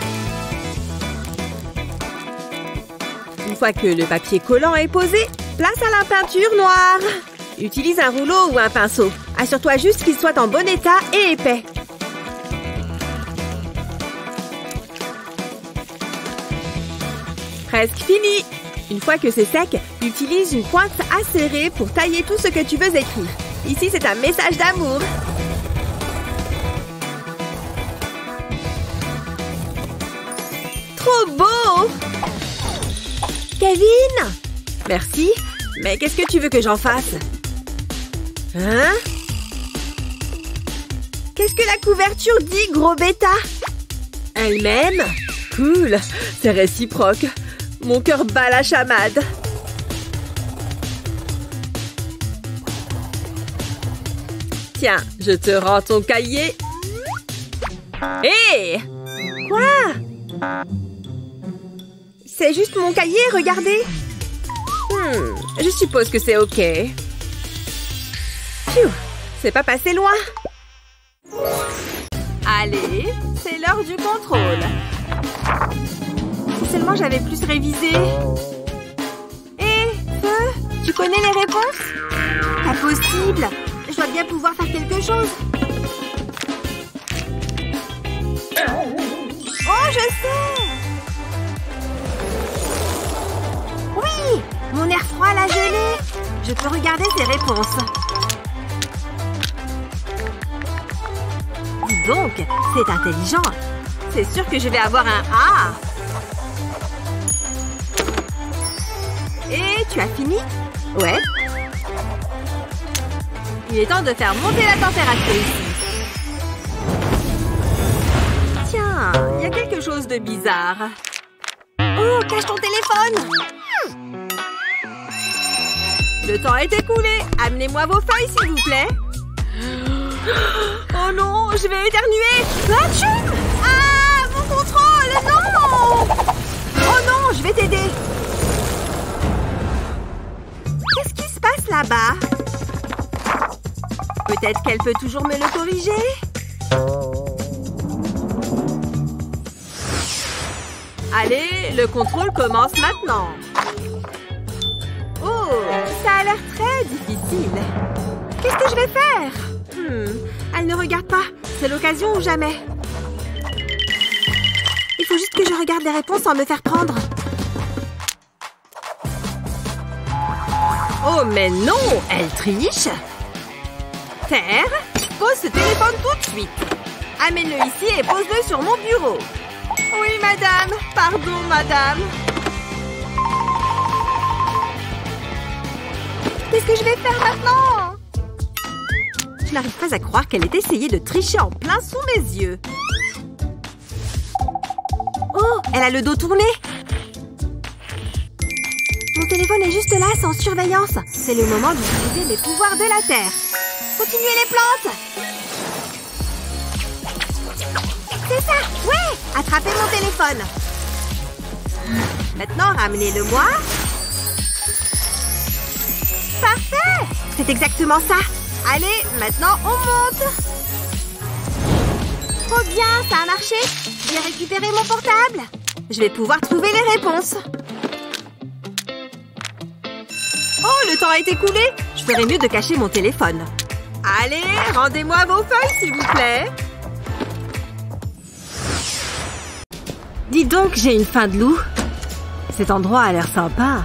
Une fois que le papier collant est posé, place à la peinture noire. Utilise un rouleau ou un pinceau. Assure-toi juste qu'il soit en bon état et épais. Presque fini. Une fois que c'est sec, utilise une pointe acérée pour tailler tout ce que tu veux écrire. Ici, c'est un message d'amour. Trop beau! Kevin! Merci, mais qu'est-ce que tu veux que j'en fasse? Hein? Qu'est-ce que la couverture dit, gros bêta? Elle-même? Cool, c'est réciproque. Mon cœur bat la chamade. Tiens, je te rends ton cahier. Hé! Hey! Quoi? C'est juste mon cahier, regardez. Hmm, je suppose que c'est OK. Pfiou, c'est pas passé loin. Allez, c'est l'heure du contrôle. Si seulement j'avais plus révisé. Hé, Feu, tu connais les réponses? Pas possible. Je dois bien pouvoir faire quelque chose. Oh, je sais! Oui! Mon air froid l'a gelé. Je peux regarder ses réponses. Dis donc, c'est intelligent. C'est sûr que je vais avoir un A. Et tu as fini? Ouais. Il est temps de faire monter la température ici. Tiens, il y a quelque chose de bizarre. Oh, cache ton téléphone! Le temps est écoulé. Amenez-moi vos feuilles, s'il vous plaît. Oh non, je vais éternuer. Atchoum! Ah, mon contrôle, non! Oh non, je vais t'aider. Qu'est-ce qui se passe là-bas? Peut-être qu'elle peut toujours me le corriger? Allez, le contrôle commence maintenant. Oh, ça a l'air très difficile. Qu'est-ce que je vais faire? Hmm, elle ne regarde pas. C'est l'occasion ou jamais. Il faut juste que je regarde les réponses sans me faire prendre. Oh, mais non, elle triche. Terre, pose ce téléphone tout de suite. Amène-le ici et pose-le sur mon bureau. Oui, madame. Pardon, madame. Qu'est-ce que je vais faire maintenant? Je n'arrive pas à croire qu'elle ait essayé de tricher en plein sous mes yeux. Oh, elle a le dos tourné. Mon téléphone est juste là, sans surveillance. C'est le moment d'utiliser les pouvoirs de la Terre. Continuez les plantes. C'est ça, ouais. Attrapez mon téléphone. Maintenant, ramenez-le-moi. Parfait. C'est exactement ça. Allez, maintenant, on monte. Trop bien, ça a marché. J'ai récupéré mon portable. Je vais pouvoir trouver les réponses. Oh, le temps a été écoulé. Je ferais mieux de cacher mon téléphone. Allez, rendez-moi vos feuilles, s'il vous plaît. Dis donc, j'ai une faim de loup. Cet endroit a l'air sympa.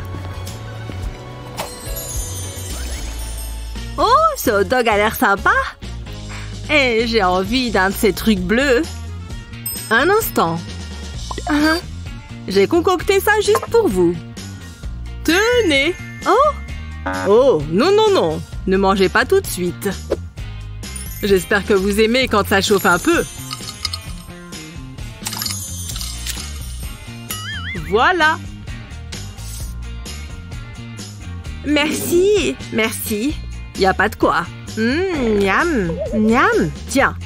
Oh, ce hot dog a l'air sympa. Et j'ai envie d'un de ces trucs bleus. Un instant. Uh-huh. J'ai concocté ça juste pour vous. Tenez. Oh. Oh, non, non, non. Ne mangez pas tout de suite. J'espère que vous aimez quand ça chauffe un peu. Voilà. Merci, merci. Y a pas de quoi. Hum, miam, miam. Tiens.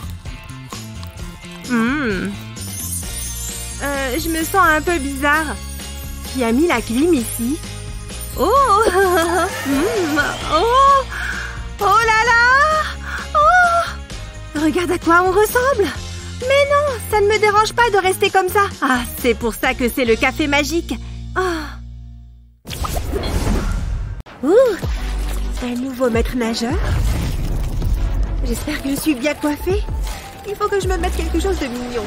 Hum. Euh, je me sens un peu bizarre. Qui a mis la clim ici? Oh, hum, oh, oh là là. Oh. Regarde à quoi on ressemble. Mais non, ça ne me dérange pas de rester comme ça. Ah, c'est pour ça que c'est le café magique. Oh. Ouh, un nouveau maître nageur. J'espère que je suis bien coiffée. Il faut que je me mette quelque chose de mignon.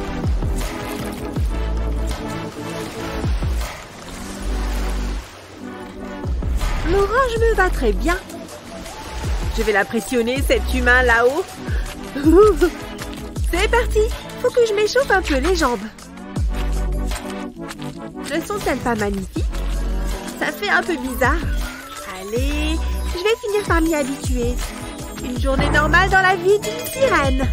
L'orange me va très bien. Je vais l'impressionner, cet humain là-haut. C'est parti. Faut que je m'échauffe un peu les jambes. Ne sont-elles pas magnifiques? Ça fait un peu bizarre. Allez, je vais finir par m'y habituer. Une journée normale dans la vie d'une sirène.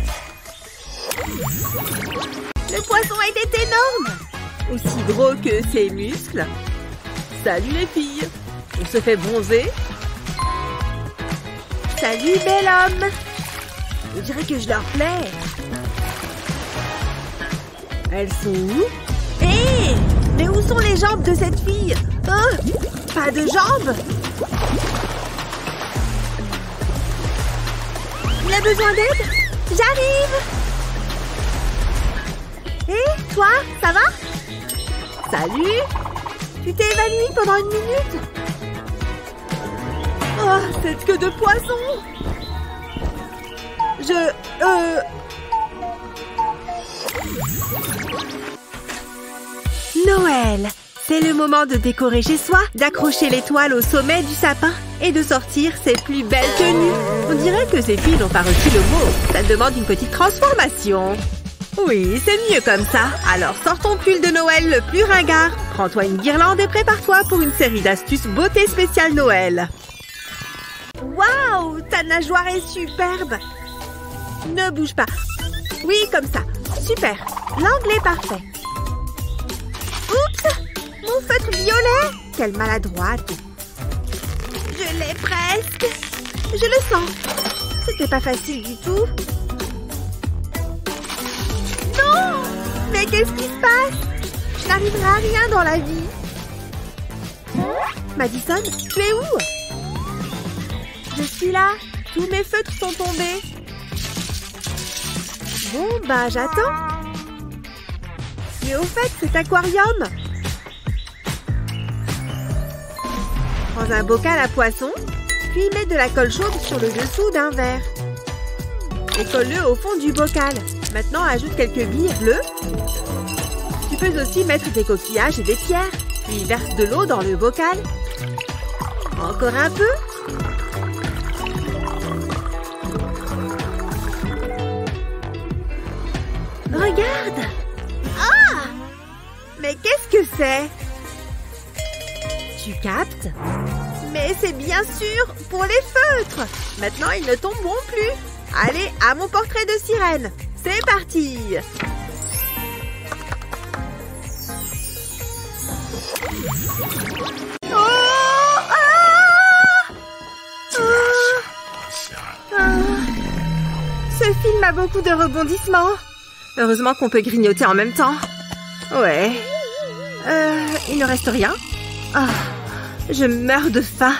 Le poisson était énorme. Aussi gros que ses muscles. Salut les filles. On se fait bronzer. Salut bel homme. On dirait que je leur plais. Elles sont où? Hé hey, mais où sont les jambes de cette fille? Oh, pas de jambes? Il a besoin d'aide? J'arrive! Hé, hey, toi, ça va? Salut! Tu t'es évanoui pendant une minute? Oh, cette queue de poisson! Je... Euh... Noël! C'est le moment de décorer chez soi, d'accrocher l'étoile au sommet du sapin et de sortir ses plus belles tenues. On dirait que ces filles n'ont pas reçu le mot. Ça demande une petite transformation. Oui, c'est mieux comme ça. Alors sors ton pull de Noël le plus ringard. Prends-toi une guirlande et prépare-toi pour une série d'astuces beauté spéciale Noël. Waouh, ta nageoire est superbe. Ne bouge pas. Oui, comme ça. Super. L'angle est parfait. Oups, mon feutre violet. Quelle maladroite. Je l'ai presque. Je le sens. C'était pas facile du tout. Non! Mais qu'est-ce qui se passe? Je n'arriverai à rien dans la vie. Madison, tu es où? Je suis là. Tous mes feutres sont tombés. Bon, bah j'attends. Mais au fait, cet aquarium. Prends un bocal à poisson, puis mets de la colle chaude sur le dessous d'un verre. Et colle-le au fond du bocal. Maintenant, ajoute quelques billes bleues. Tu peux aussi mettre des coquillages et des pierres. Puis verse de l'eau dans le bocal. Encore un peu. Regarde! Ah! Mais qu'est-ce que c'est? Tu captes? Mais c'est bien sûr pour les feutres! Maintenant, ils ne tomberont plus! Allez, à mon portrait de sirène! C'est parti! Oh! Ah! Ah! Ah! Ce film a beaucoup de rebondissements. Heureusement qu'on peut grignoter en même temps. Ouais. Euh, il ne reste rien. Ah, je meurs de faim.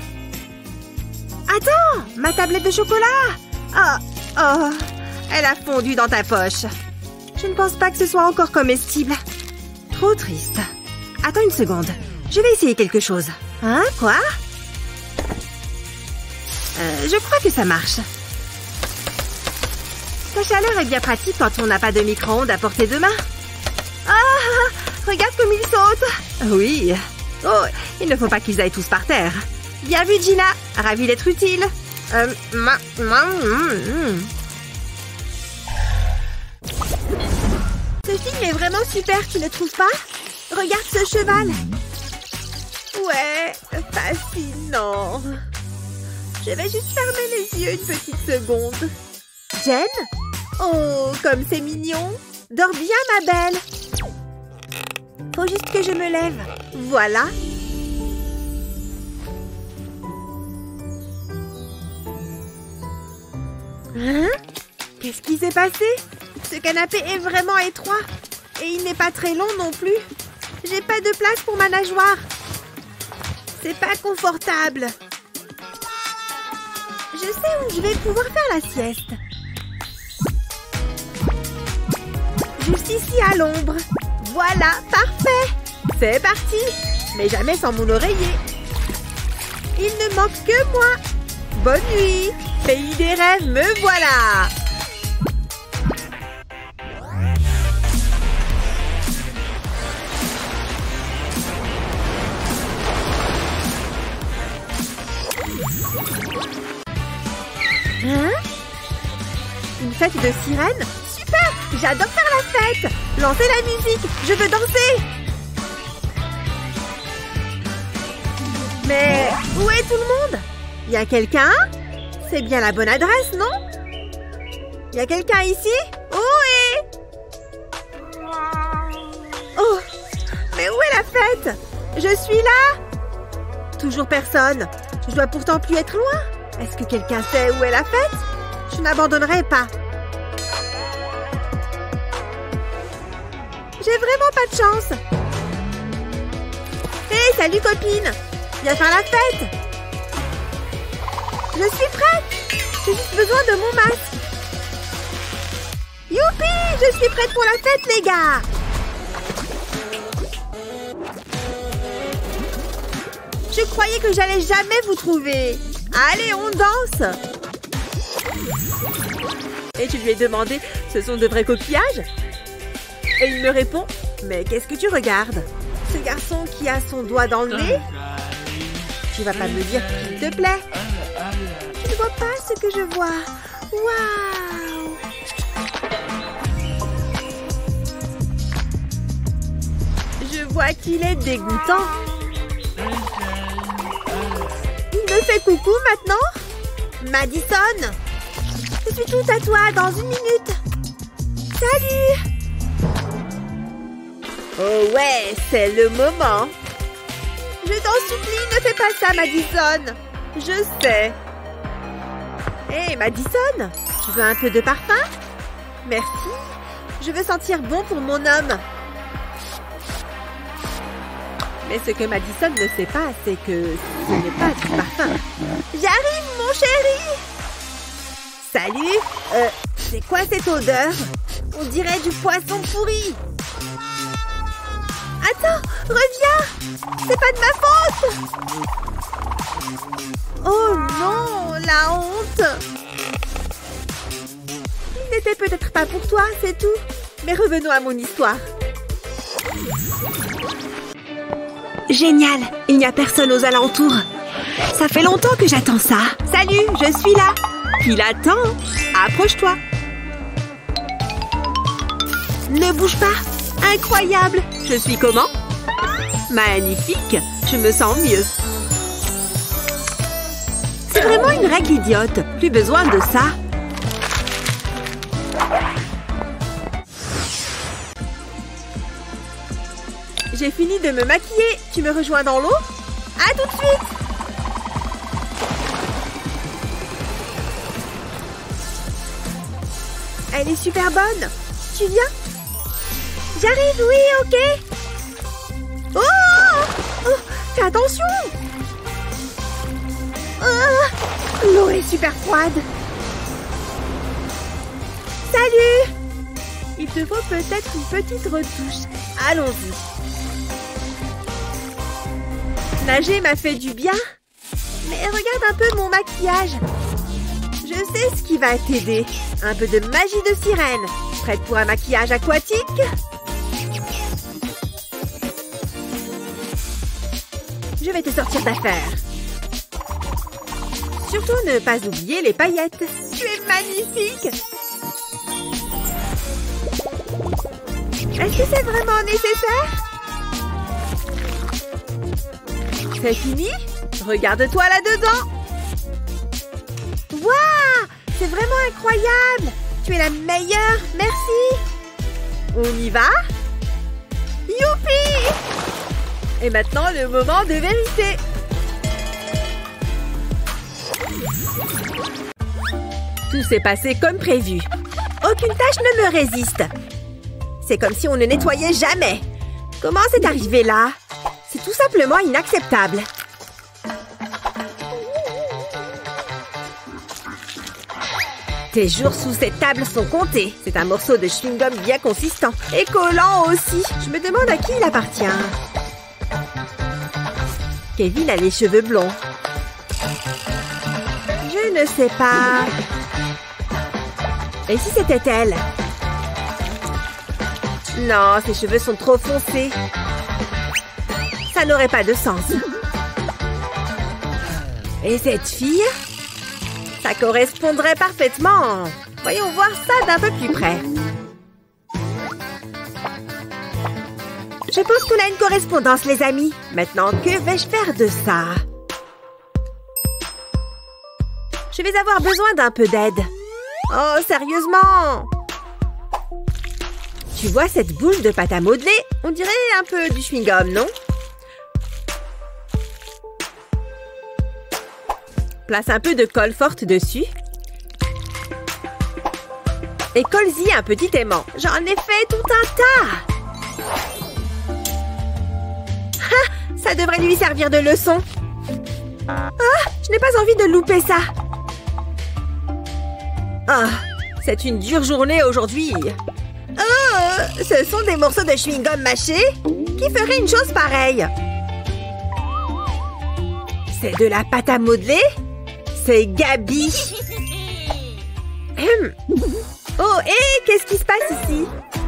Attends, ma tablette de chocolat. Ah, oh, elle a fondu dans ta poche. Je ne pense pas que ce soit encore comestible. Trop triste. Attends une seconde. Je vais essayer quelque chose. Hein, quoi? euh, Je crois que ça marche. La chaleur est bien pratique quand on n'a pas de micro-ondes à portée de main. Ah! Regarde comme il saute! Oui. Oh, il ne faut pas qu'ils aillent tous par terre. Bien vu, Gina. Ravie d'être utile. Euh, ma, ma, mm, mm. Ce film est vraiment super, tu ne trouves pas? Regarde ce cheval. Ouais, fascinant. Je vais juste fermer les yeux une petite seconde. Jen? Oh, comme c'est mignon. Dors bien, ma belle. Faut juste que je me lève. Voilà. Hein? Qu'est-ce qui s'est passé? Ce canapé est vraiment étroit. Et il n'est pas très long non plus. J'ai pas de place pour ma nageoire. C'est pas confortable. Je sais où je vais pouvoir faire la sieste. Juste ici à l'ombre. Voilà, parfait. C'est parti. Mais jamais sans mon oreiller. Il ne manque que moi. Bonne nuit. Pays des rêves, me voilà. Hein? Une fête de sirènes? Super! J'adore faire la fête! Lancez la musique! Je veux danser! Mais où est tout le monde? Y a quelqu'un? C'est bien la bonne adresse, non? Y a quelqu'un ici? Oh, et... Oh! Mais où est la fête? Je suis là! Toujours personne. Je dois pourtant plus être loin. Est-ce que quelqu'un sait où est la fête? Je n'abandonnerai pas. J'ai vraiment pas de chance. Hé, hey, salut copine! Viens faire la fête! Je suis prête! J'ai juste besoin de mon masque. Youpi! Je suis prête pour la fête, les gars! Je croyais que j'allais jamais vous trouver. Allez, on danse! Et tu lui as demandé, ce sont de vrais coquillages? Et il me répond, mais qu'est-ce que tu regardes? Ce garçon qui a son doigt dans le nez? Tu vas pas me dire qu'il te plaît? Tu ne vois pas ce que je vois? Waouh! Je vois qu'il est dégoûtant. Il me fait coucou maintenant? Madison! Je suis tout à toi dans une minute. Salut! Oh ouais, c'est le moment. Je t'en supplie, ne fais pas ça, Madison. Je sais. Hé, hey, Madison, tu veux un peu de parfum? Merci. Je veux sentir bon pour mon homme. Mais ce que Madison ne sait pas, c'est que ce n'est pas du parfum. J'arrive, mon chéri! Salut! Euh, c'est quoi cette odeur? On dirait du poisson pourri. Attends, reviens! C'est pas de ma faute! Oh non, la honte! Il n'était peut-être pas pour toi, c'est tout. Mais revenons à mon histoire. Génial! Il n'y a personne aux alentours. Ça fait longtemps que j'attends ça. Salut, je suis là. Il attend. Approche-toi. Ne bouge pas. Incroyable. Je suis comment? Magnifique. Je me sens mieux. C'est vraiment une règle idiote. Plus besoin de ça. J'ai fini de me maquiller. Tu me rejoins dans l'eau? À tout de suite! Elle est super bonne. Tu viens? J'arrive, oui, ok. Oh, oh, fais attention. Oh, l'eau est super froide. Salut. Il te faut peut-être une petite retouche. Allons-y. Nager m'a fait du bien. Mais regarde un peu mon maquillage. Je sais ce qui va t'aider. Un peu de magie de sirène. Prête pour un maquillage aquatique? Je vais te sortir d'affaire. Surtout ne pas oublier les paillettes. Tu es magnifique. Est-ce que c'est vraiment nécessaire? C'est fini? Regarde-toi là-dedans. Waouh! C'est vraiment incroyable! Tu es la meilleure! Merci! On y va? Youpi! Et maintenant, le moment de vérité! Tout s'est passé comme prévu. Aucune tâche ne me résiste. C'est comme si on ne nettoyait jamais. Comment c'est arrivé là? C'est tout simplement inacceptable. Tes jours sous cette table sont comptés. C'est un morceau de chewing-gum bien consistant. Et collant aussi. Je me demande à qui il appartient. Kevin a les cheveux blonds. Je ne sais pas. Et si c'était elle? Non, ses cheveux sont trop foncés. Ça n'aurait pas de sens. Et cette fille? Ça correspondrait parfaitement. Voyons voir ça d'un peu plus près. Je pense qu'on a une correspondance, les amis. Maintenant, que vais-je faire de ça? Je vais avoir besoin d'un peu d'aide. Oh, sérieusement? Tu vois cette boule de pâte à modeler? On dirait un peu du chewing-gum, non? Place un peu de colle forte dessus. Et colle-y un petit aimant. J'en ai fait tout un tas. Ah, ça devrait lui servir de leçon. Ah, je n'ai pas envie de louper ça. Ah, c'est une dure journée aujourd'hui. Oh, ce sont des morceaux de chewing-gum mâchés? Qui ferait une chose pareille? C'est de la pâte à modeler? C'est Gabi. Hum. Oh, hé, qu'est-ce qui se passe ici?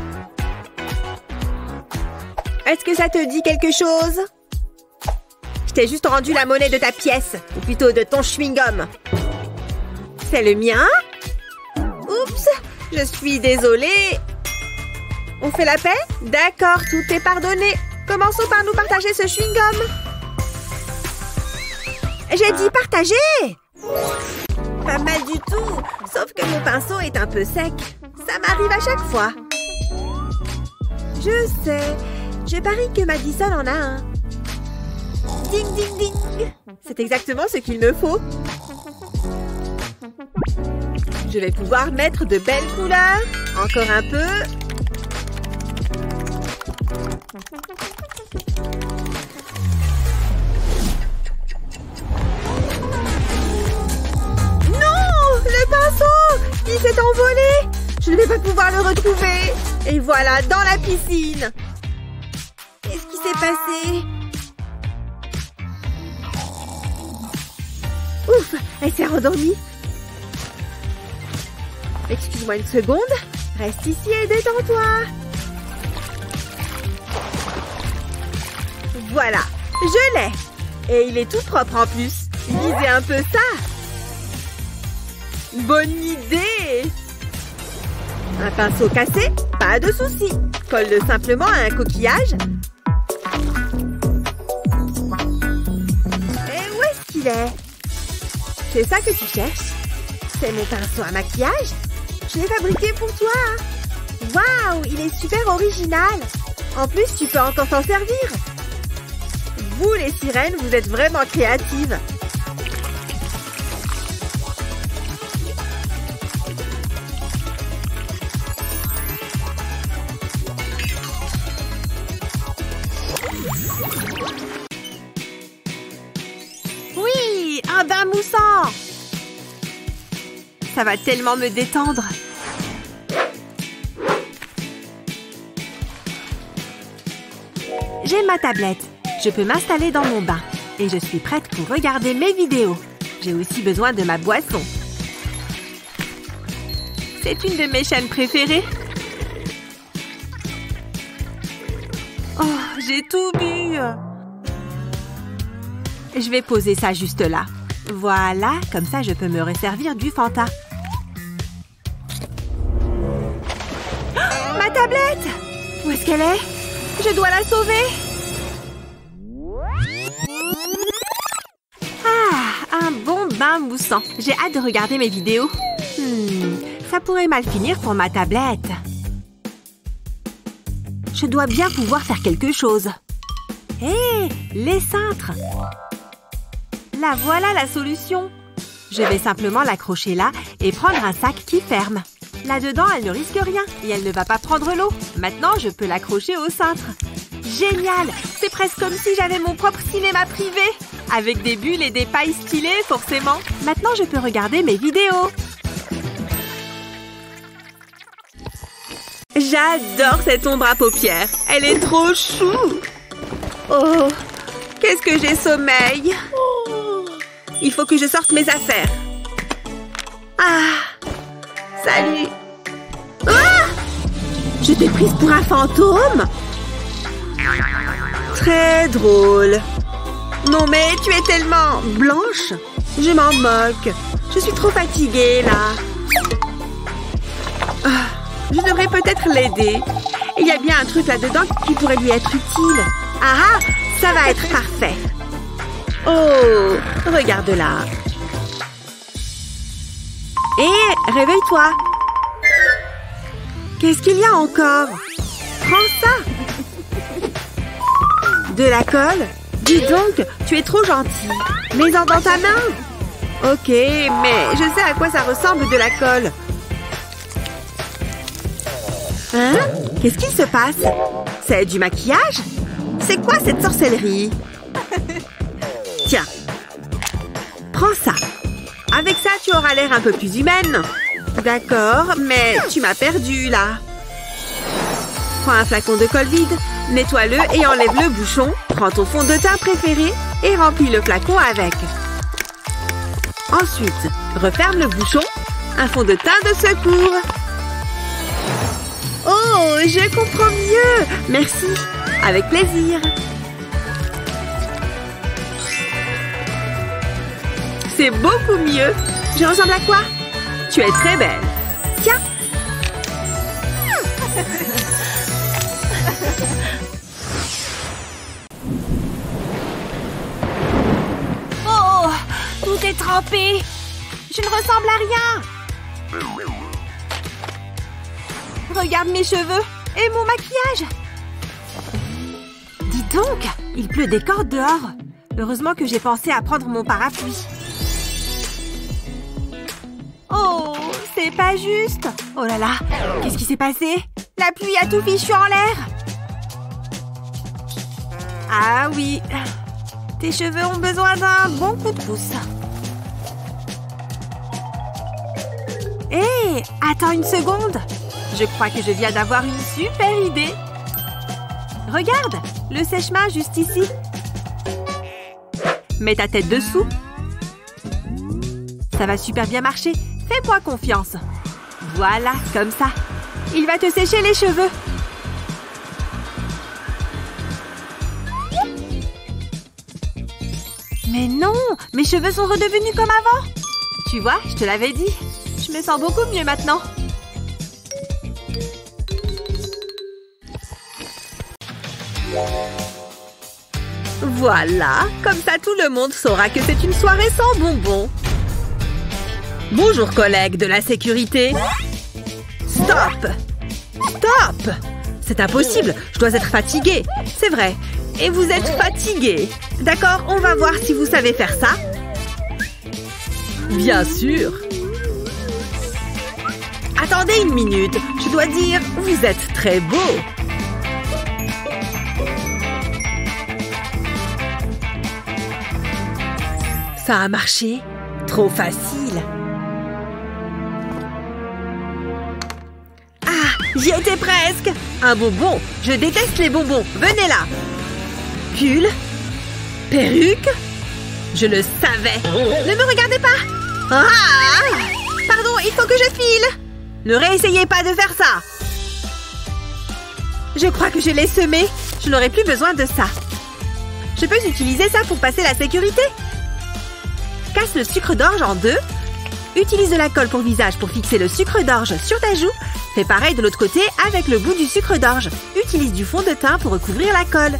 Est-ce que ça te dit quelque chose? Je t'ai juste rendu la monnaie de ta pièce, ou plutôt de ton chewing-gum. C'est le mien? Oups, je suis désolée. On fait la paix? D'accord, tout est pardonné. Commençons par nous partager ce chewing-gum. J'ai dit partager! Pas mal du tout, sauf que mon pinceau est un peu sec. Ça m'arrive à chaque fois. Je sais. Je parie que Madison en a un. Ding, ding, ding. C'est exactement ce qu'il me faut. Je vais pouvoir mettre de belles couleurs. Encore un peu. Le pinceau! Il s'est envolé! Je ne vais pas pouvoir le retrouver! Et voilà, dans la piscine! Qu'est-ce qui s'est passé? Ouf! Elle s'est rendormie! Excuse-moi une seconde. Reste ici et détends-toi! Voilà! Je l'ai! Et il est tout propre en plus! Lisez un peu ça! Bonne idée! Un pinceau cassé? Pas de souci. Colle-le simplement à un coquillage. Et où est-ce qu'il est? C'est ça que tu cherches? C'est mon pinceau à maquillage? Je l'ai fabriqué pour toi. Waouh, il est super original. En plus, tu peux encore t'en servir. Vous, les sirènes, vous êtes vraiment créatives. Oui, un bain moussant. Ça va tellement me détendre. J'ai ma tablette. Je peux m'installer dans mon bain. Et je suis prête pour regarder mes vidéos. J'ai aussi besoin de ma boisson. C'est une de mes chaînes préférées. Oh, j'ai tout bu. Je vais poser ça juste là. Voilà, comme ça je peux me resservir du Fanta. Oh, ma tablette! Où est-ce qu'elle est? Je dois la sauver. Ah, un bon bain moussant. J'ai hâte de regarder mes vidéos. Hmm, ça pourrait mal finir pour ma tablette. Je dois bien pouvoir faire quelque chose. Hé, hey, les cintres! Là, voilà la solution. Je vais simplement l'accrocher là et prendre un sac qui ferme. Là-dedans, elle ne risque rien et elle ne va pas prendre l'eau. Maintenant, je peux l'accrocher au cintre. Génial! C'est presque comme si j'avais mon propre cinéma privé. Avec des bulles et des pailles stylées, forcément. Maintenant, je peux regarder mes vidéos. J'adore cette ombre à paupières. Elle est trop chou. Oh, qu'est-ce que j'ai sommeil. Il faut que je sorte mes affaires. Ah, salut. Ah, je t'ai prise pour un fantôme. Très drôle. Non mais tu es tellement blanche. Je m'en moque. Je suis trop fatiguée là. Ah, je devrais peut-être l'aider. Il y a bien un truc là-dedans qui pourrait lui être utile. Ah ah, ça va être parfait. Oh, regarde là. Hé, réveille-toi. Qu'est-ce qu'il y a encore? Prends ça. De la colle? Dis donc, tu es trop gentil. Mets-en dans ta main. Ok, mais je sais à quoi ça ressemble de la colle. Hein? Qu'est-ce qu'il se passe? C'est du maquillage? C'est quoi cette sorcellerie? Tiens. Prends ça. Avec ça, tu auras l'air un peu plus humaine. D'accord, mais tu m'as perdue, là. Prends un flacon de colle vide, nettoie-le et enlève le bouchon. Prends ton fond de teint préféré et remplis le flacon avec. Ensuite, referme le bouchon. Un fond de teint de secours. Oh, je comprends mieux. Merci. Avec plaisir. C'est beaucoup mieux. Je ressemble à quoi? Tu es très belle. Tiens. Oh, tout est trempé. Je ne ressemble à rien. Regarde mes cheveux et mon maquillage. Dis donc, il pleut des cordes dehors. Heureusement que j'ai pensé à prendre mon parapluie. Oh, c'est pas juste. Oh là là, qu'est-ce qui s'est passé? La pluie a tout fichu en l'air. Ah oui, tes cheveux ont besoin d'un bon coup de pouce. Hé, hey, attends une seconde. Je crois que je viens d'avoir une super idée. Regarde, le sèche-main juste ici. Mets ta tête dessous. Ça va super bien marcher. Fais-moi confiance. Voilà, comme ça. Il va te sécher les cheveux. Mais non, mes cheveux sont redevenus comme avant. Tu vois, je te l'avais dit. Je me sens beaucoup mieux maintenant. Voilà, comme ça tout le monde saura que c'est une soirée sans bonbons. Bonjour collègues de la sécurité. Stop! Stop! C'est impossible, je dois être fatiguée. C'est vrai. Et vous êtes fatigué. D'accord, on va voir si vous savez faire ça. Bien sûr. Attendez une minute, je dois dire, vous êtes très beau. Ça a marché. Trop facile. Ah, j'y étais presque. Un bonbon. Je déteste les bonbons. Venez là. Pull. Perruque. Je le savais. Ne me regardez pas. Ah! Pardon, il faut que je file. Ne réessayez pas de faire ça. Je crois que je l'ai semé. Je n'aurai plus besoin de ça. Je peux utiliser ça pour passer la sécurité. Casse le sucre d'orge en deux. Utilise de la colle pour visage pour fixer le sucre d'orge sur ta joue. Fais pareil de l'autre côté avec le bout du sucre d'orge. Utilise du fond de teint pour recouvrir la colle.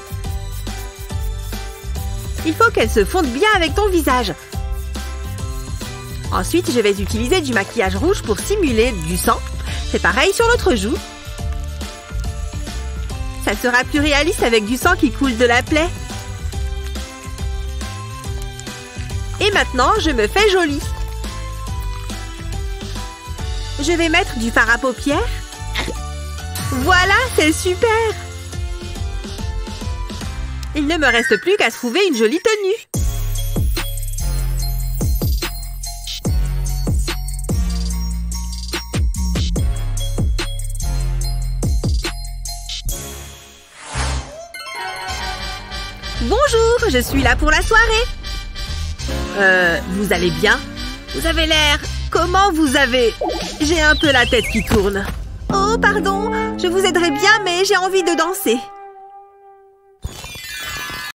Il faut qu'elle se fonde bien avec ton visage. Ensuite, je vais utiliser du maquillage rouge pour simuler du sang. Fais pareil sur l'autre joue. Ça sera plus réaliste avec du sang qui coule de la plaie. Et maintenant, je me fais jolie. Je vais mettre du fard à paupières. Voilà, c'est super! Il ne me reste plus qu'à trouver une jolie tenue. Bonjour, je suis là pour la soirée. Euh, vous allez bien? Vous avez l'air... Comment vous avez... J'ai un peu la tête qui tourne. Oh, pardon, je vous aiderai bien, mais j'ai envie de danser.